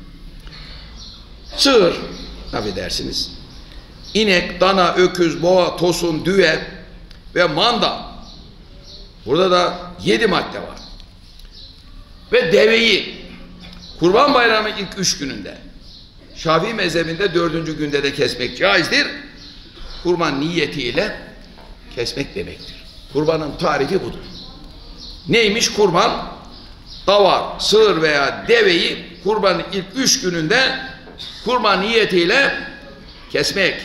Sığır, affedersiniz, inek, dana, öküz, boğa, tosun, düve ve manda. Burada da yedi madde var. Ve deveyi Kurban Bayramı ilk üç gününde, Şafii mezhebinde dördüncü günde de kesmek caizdir. Kurban niyetiyle kesmek demektir. Kurbanın tarifi budur. Neymiş kurban? Davar, sığır veya deveyi kurbanın ilk üç gününde kurban niyetiyle kesmek.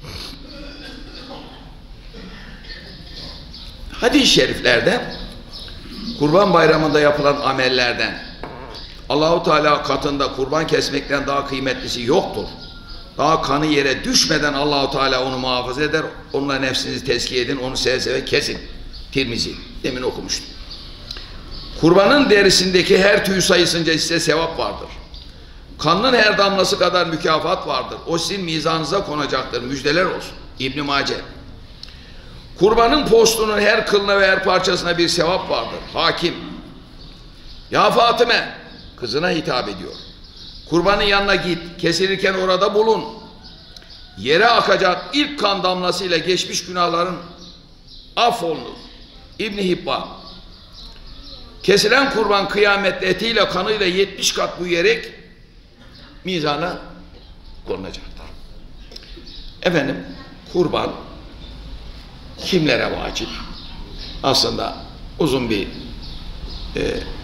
Hadis-i şeriflerde Kurban Bayramı'nda yapılan amellerden Allahu Teala katında kurban kesmekten daha kıymetlisi yoktur. Daha kanı yere düşmeden Allahu Teala onu muhafaza eder. Onunla nefsinizi tezkiye edin, onu seve seve kesin. Tirmizi. Demin okumuştum. Kurbanın derisindeki her tüy sayısınca size sevap vardır. Kanın her damlası kadar mükafat vardır. O sizin mizanınıza konacaktır. Müjdeler olsun. İbn-i Mace. Kurbanın postunun her kılına ve her parçasına bir sevap vardır. Hakim. Ya Fatime, kızına hitap ediyor. Kurbanın yanına git, kesilirken orada bulun. Yere akacak ilk kan damlasıyla geçmiş günahların affolunur. İbn-i Hibban. Kesilen kurban kıyamette etiyle kanıyla yetmiş kat büyüyerek mizana konunacaktır. Efendim, kurban kimlere vacip? Aslında uzun bir e,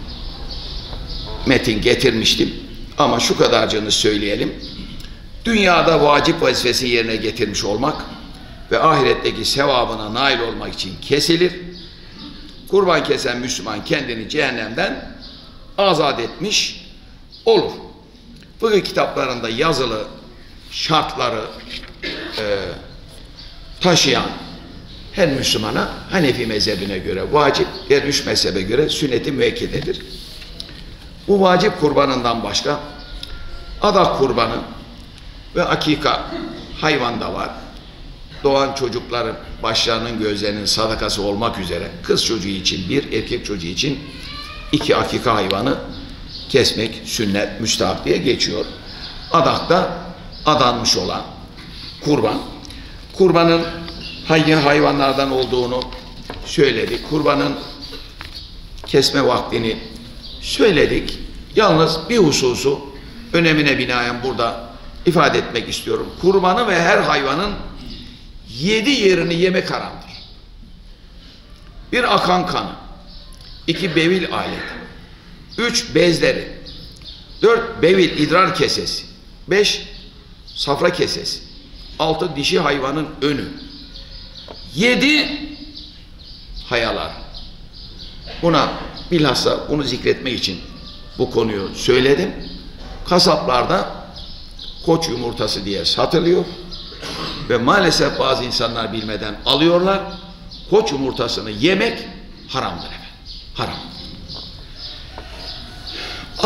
metin getirmiştim ama şu kadarcığını söyleyelim. Dünyada vacip vazifesi yerine getirmiş olmak ve ahiretteki sevabına nail olmak için kesilir. Kurban kesen Müslüman kendini cehennemden azat etmiş olur. Fıkıh kitaplarında yazılı şartları e, taşıyan her Müslümana Hanefi mezhebine göre vacip, diğer üç mezhebe göre sünnet-i müekkededir. Bu vacip kurbanından başka adak kurbanı ve akika hayvan da var. Doğan çocukların başlarının gözlerinin sadakası olmak üzere kız çocuğu için bir, erkek çocuğu için iki akika hayvanı kesmek sünnet, müstahap diye geçiyor. Adakta adanmış olan kurban. Kurbanın hangi hayvanlardan olduğunu söyledik. Kurbanın kesme vaktini söyledik. Yalnız bir hususu önemine binaen burada ifade etmek istiyorum. Kurbanı ve her hayvanın yedi yerini yemek haramdır. Bir akan kanı, iki bevil aleti, üç bezleri, dört bevil idrar kesesi, beş safra kesesi, altı dişi hayvanın önü, yedi hayalar. Buna bilhassa bunu zikretmek için bu konuyu söyledim. Kasaplarda koç yumurtası diye satılıyor ve maalesef bazı insanlar bilmeden alıyorlar. Koç yumurtasını yemek haramdır efendim. Haram.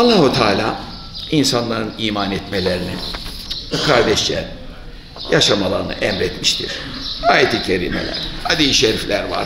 Allah-u Teala insanların iman etmelerini, kardeşçe yaşamalarını emretmiştir. Ayet-i kerimeler, hadis-i şerifler var.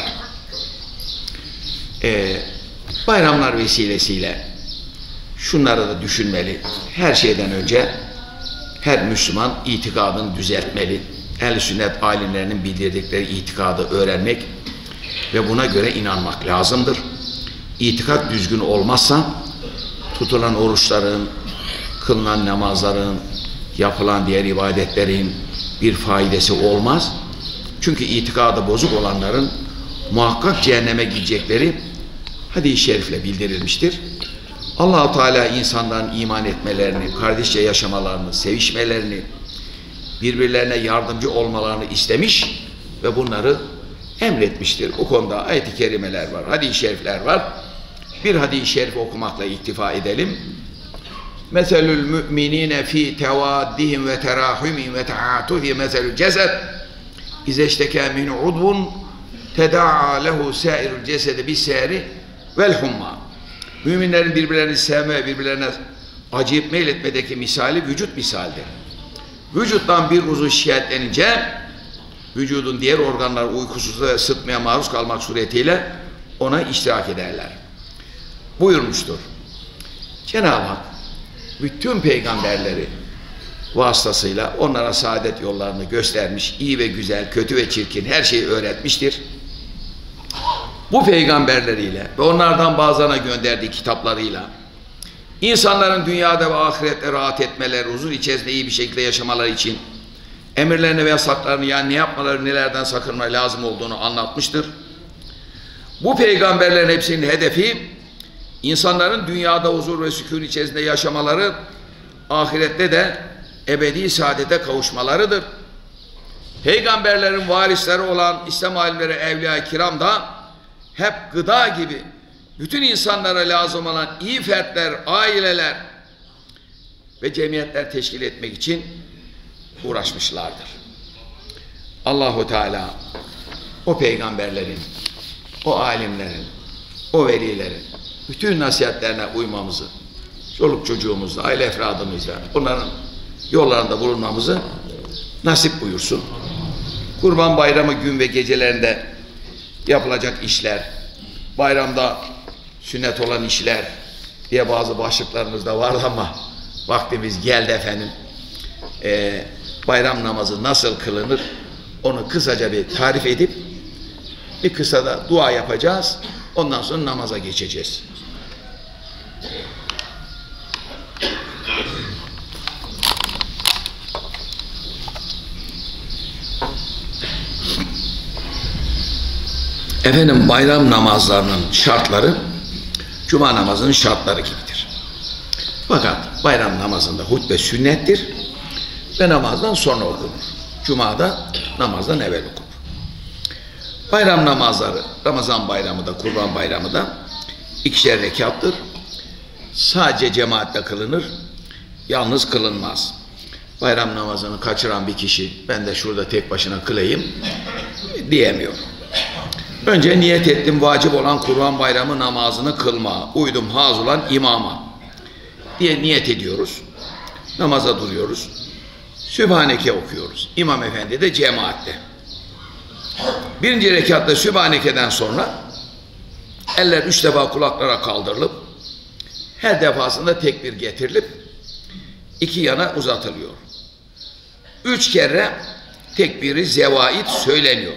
Ee, bayramlar vesilesiyle şunları da düşünmeli. Her şeyden önce her Müslüman itikadını düzeltmeli. Ehl-i sünnet alimlerinin bildirdikleri itikadı öğrenmek ve buna göre inanmak lazımdır. İtikat düzgün olmazsa tutulan oruçların, kılınan namazların, yapılan diğer ibadetlerin bir faydası olmaz. Çünkü itikadı bozuk olanların muhakkak cehenneme gidecekleri hadis-i şerifle bildirilmiştir. Allah-u Teala insanların iman etmelerini, kardeşçe yaşamalarını, sevişmelerini, birbirlerine yardımcı olmalarını istemiş ve bunları emretmiştir. Bu konuda ayet-i kerimeler var, hadis-i şerifler var. Bir hadis-i şerif okumakla iktifa edelim. Meselül müminine fi tevaddihim ve terahumihim ve taatuhi meselül cesed izeşteke min udvun teda'a lehu sairul cesedi bis sehri vel humma. Müminlerin birbirlerini sevme, birbirlerine acıyıp meyletmedeki misali vücut misaldir. Vücuttan bir uzuv şikayetlenince vücudun diğer organları uykusuzluğa ve sıtmaya maruz kalmak suretiyle ona iştirak ederler. Buyurmuştur. Cenab-ı Hak bütün peygamberleri vasıtasıyla onlara saadet yollarını göstermiş, iyi ve güzel, kötü ve çirkin her şeyi öğretmiştir. Bu peygamberleriyle ve onlardan bazılarına gönderdiği kitaplarıyla insanların dünyada ve ahirette rahat etmeleri, huzur içerisinde iyi bir şekilde yaşamaları için emirlerini ve yasaklarını, yani ne yapmaları, nelerden sakınma lazım olduğunu anlatmıştır. Bu peygamberlerin hepsinin hedefi insanların dünyada huzur ve sükun içerisinde yaşamaları, ahirette de ebedi saadete kavuşmalarıdır. Peygamberlerin varisleri olan İslam alimleri, evliya-i kiram da hep gıda gibi bütün insanlara lazım olan iyi fertler, aileler ve cemiyetler teşkil etmek için uğraşmışlardır. Allahu Teala o peygamberlerin, o alimlerin, o velilerin bütün nasihatlerine uymamızı, çoluk çocuğumuzla, aile efradımızla onların yollarında bulunmamızı nasip buyursun. Kurban Bayramı gün ve gecelerinde yapılacak işler, bayramda sünnet olan işler diye bazı başlıklarımız da vardı ama vaktimiz geldi efendim. Ee, bayram namazı nasıl kılınır onu kısaca bir tarif edip bir kısa da dua yapacağız. Ondan sonra namaza geçeceğiz. Efendim bayram namazlarının şartları cuma namazının şartları gibidir. Fakat bayram namazında hutbe sünnettir ve namazdan sonra okunur. Cuma'da namazdan evvel okunur. Bayram namazları Ramazan bayramı da Kurban bayramı da ikişer rekattır. Sadece cemaatle kılınır, yalnız kılınmaz. Bayram namazını kaçıran bir kişi ben de şurada tek başına kılayım diyemiyor. Önce niyet ettim vacip olan Kurban Bayramı namazını kılma, uydum haz olan imama diye niyet ediyoruz. Namaza duruyoruz. Sübhaneke okuyoruz. İmam Efendi de cemaatte. Birinci rekatta Sübhaneke'den sonra eller üç defa kulaklara kaldırılıp her defasında tekbir getirilip iki yana uzatılıyor. Üç kere tekbiri zevaid söyleniyor.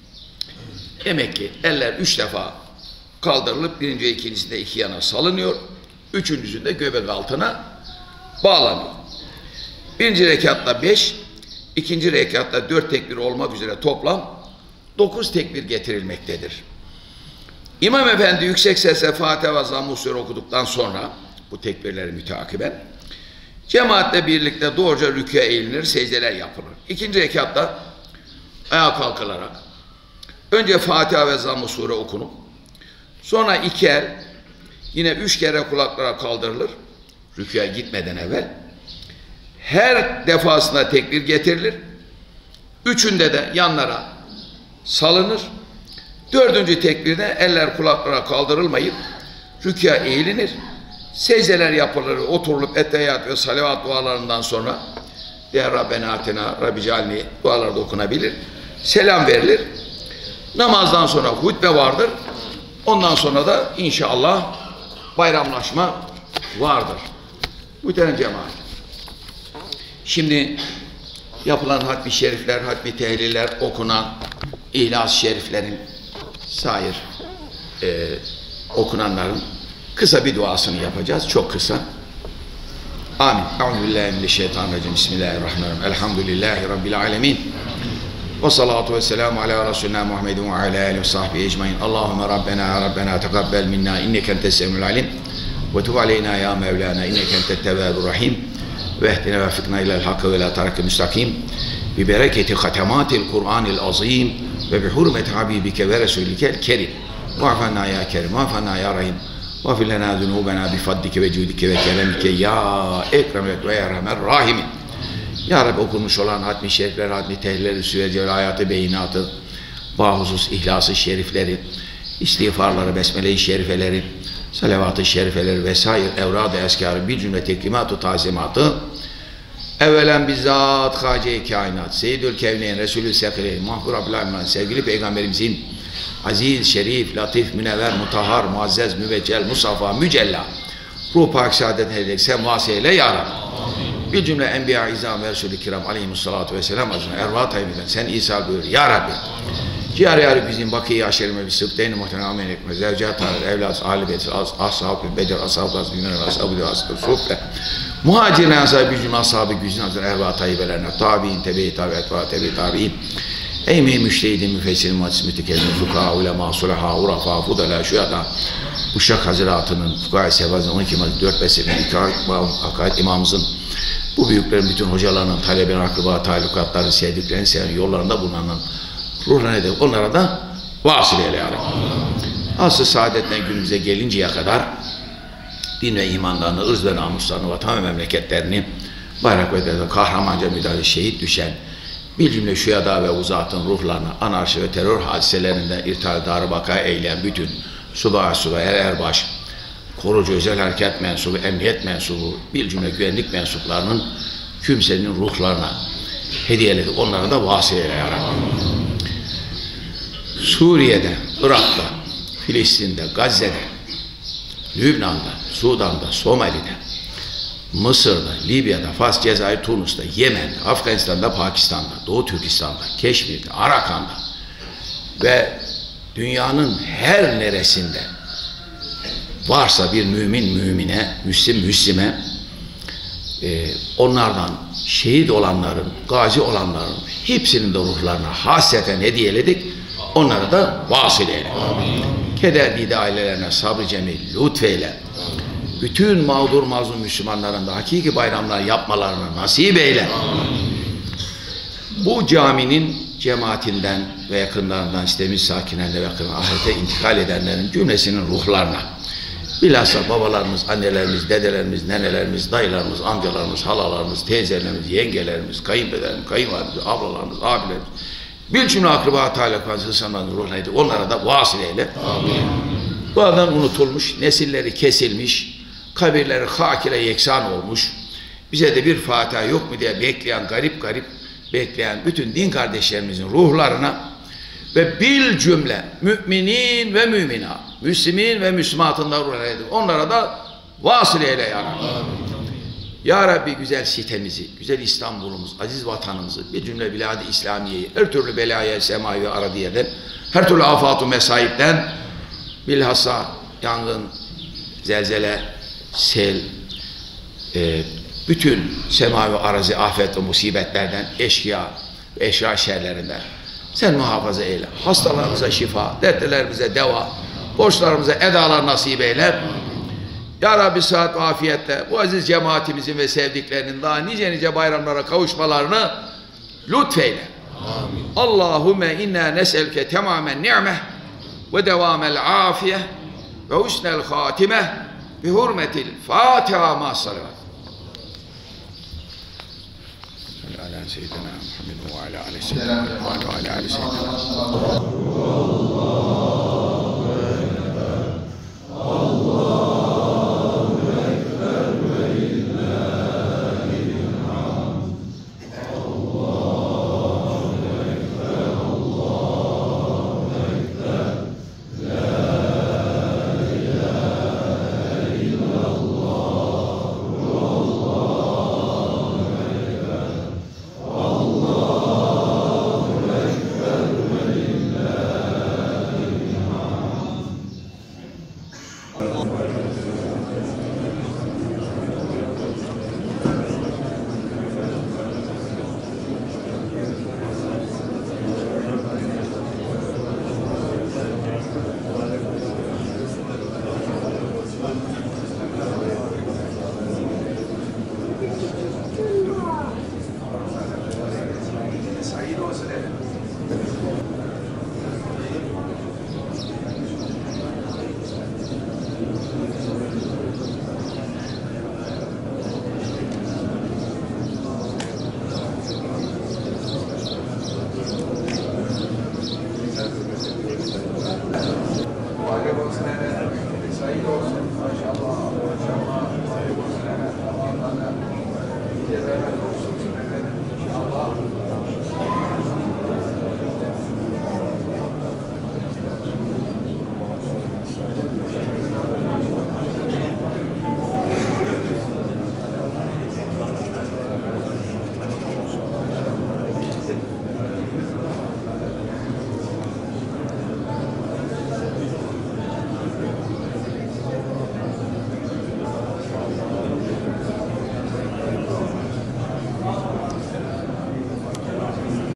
Demek ki eller üç defa kaldırılıp birinci ve ikincisinde iki yana salınıyor. Üçüncüsünde göbek altına bağlanıyor. Birinci rekatta beş, ikinci rekatta dört tekbir olmak üzere toplam dokuz tekbir getirilmektedir. İmam Efendi yüksek sesle Fatiha ve Zamm-ı Sure okuduktan sonra bu tekbirleri müteakiben cemaatle birlikte doğruca rükûa eğilinir, secdeler yapılır. İkinci rekatta ayağa kalkılarak önce Fatiha ve Zamm-ı Sure okunup sonra iki el yine üç kere kulaklara kaldırılır rükûa gitmeden evvel. Her defasında tekbir getirilir. Üçünde de yanlara salınır. Dördüncü tekbirde eller kulaklara kaldırılmayıp rükûa eğilinir secdeler yapılır, oturulup etteyyat ve salavat dualarından sonra diğer Rabbena Atina, Rabbi Cealni duaları da okunabilir. Selam verilir. Namazdan sonra hutbe vardır. Ondan sonra da inşallah bayramlaşma vardır. Muhterem cemaat. Şimdi yapılan hatmi şerifler, hatmi tehliller, okunan İhlas-ı Şeriflerin sair e, okunanların kısa bir duasını yapacağız. Çok kısa. Amin. Euzubillahimineşşeytanirracim. Bismillahirrahmanirrahim. Elhamdülillahi Rabbil alemin. Ve salatu ve selamu ala Resulina Muhammedin ve ala alihi ve sahbihi ecmain. Allahümme Rabbena ya Rabbena tegabbel minna inneke entes semî'ul alim ve tub aleyna ya Mevlana inneke entet tevvâbur rahim ve ehdina ve fikna ilel hakkı ve la tarakı müstakim bi bereketi hatematil Kur'anil azim ve bi hurmeti habibike ve resulikel kerim. Muafana ya kerim, muafana ya rahim. Vafir lena zunubena bi faddike ve cudike ve keremike ya ekremet ve erhamer rahimin. Ya Rabbi okunmuş olan hatmi şerifler, hatmi tehlilleri, süvece ve hayatı beyinatı, bahusus ihlası şerifleri, istiğfarları, besmele-i şerifeleri, salavat-ı şerifeleri vesaire evrad-ı eskarı bir cümle teklimat-ı tazimatı evvelen bizzat Hâce-i Kainat, Seyyidül Kevneyn, Resulü Sekire, Mahfur Abdülhamid, sevgili Peygamberimizin aziz, şerif, latif, münevver, mutahhar, muazzez, müveccel, musafa, mücella ruh pak saadet edecek sen vasiyle ya Rabbi. Bir cümle enbiya izam ve Resulü kiram aleyhissalatu vesselam azına erva tayyibiden sen İsa buyur ya Rabbi. Cihar yarı bizim bakiye aşerime bir sıbdeyni muhtemelen amen ekme zevcat tarih evlat ahli beyt ashab-ı becer ashab-ı azminen ashab-ı ashab-ı sufle muhacirine ashab-ı bir cümle ashab-ı güzin azına erva tayyibelerine tabi'in tebi-i tabi etva tebi-i tabi'in eymi müştehidin müfessirin muhaddis mütekellimin fukaha ulema sulaha urafa fudala şüyada Uşak Hazretleri'nin fukaha-i sevazının on iki madde dört beslerin hakaret imamımızın bu büyüklerin bütün hocalarının talebelerin akraba talukatları sevdiklerini seven yollarında bulunan ruhlarına edip onlara da vasıl eyle ya Rabbi. Asıl saadetten günümüze gelinceye kadar din ve imanlarını, ırz ve namuslarını, vatan ve memleketlerini bayrak ve devlet kahramanca müdahale şehit düşen bir cümle şühedâ ve uzatın ruhlarını anarşi ve terör hadiselerinden irtihal darı baka eyleyen bütün subay subay er erbaş korucu özel hareket mensubu, emniyet mensubu, bir cümle güvenlik mensuplarının kimsenin ruhlarına hediyeledik. Onlara da vasıl eyle ya Rabbi. Suriye'de, Irak'ta, Filistin'de, Gazze'de, Lübnan'da, Sudan'da, Somali'de, Mısır'da, Libya'da, Fas, Cezayir, Tunus'ta, Yemen'de, Afganistan'da, Pakistan'da, Doğu Türkistan'da, Keşmir'de, Arakan'da ve dünyanın her neresinde varsa bir mümin mümine, müslim müslime e, onlardan şehit olanların, gazi olanların hepsinin de ruhlarına hasreten hediyeledik. Onları da vasıl eyle. Keder dide ailelerine sabrı cemil lütfeyle. Bütün mağdur mazlum Müslümanların da hakiki bayramlar yapmalarını nasip eyle. Bu caminin cemaatinden ve yakınlarından istemiz sakinlerine ve yakın ahirete intikal edenlerin cümlesinin ruhlarına bilhassa babalarımız, annelerimiz, dedelerimiz, nenelerimiz, dayılarımız, amcalarımız, halalarımız, teyzelerimiz, yengelerimiz, kayınpederimiz, kayınvalidemiz, ablalarımız, abilerimiz bir cümle akraba talakası insanların ruhunaydı. Onlara da vasıl eyle. Amin. Bu adam unutulmuş, nesilleri kesilmiş, kabirleri hak ile yeksan olmuş. Bize de bir Fatiha yok mu diye bekleyen, garip garip bekleyen bütün din kardeşlerimizin ruhlarına ve bil cümle müminin ve mümina, müslimin ve müslümatın da ruhlarına onlara da vasıl eyle ya Rabbi. Amin. Ya Rabbi güzel sitemizi, güzel İstanbul'umuz, aziz vatanımızı, bir cümle bilad-ı İslamiye'yi, her türlü belaya, semai ve aradiyeden, her türlü afat-ı mesaipten, bilhassa yangın, zelzele, sel, e, bütün semai ve arazi afet ve musibetlerden, eşkıya ve eşya şerlerinden sen muhafaza eyle. Hastalarımıza şifa, dertlerimize deva, borçlarımıza edalar nasip eyle. Ya Rabbi sıhhat ve afiyetle bu aziz cemaatimizin ve sevdiklerinin daha nice nice bayramlara kavuşmalarını lütfeyle. Amin. Allahümme inna nes'elke temamen ni'meh ve devamel afiye ve husnel hatime bi hurmetil Fatiha ma salavat. Ala seyyidina Muhammed ve ala aleyhi ve ala aleyhi ve ala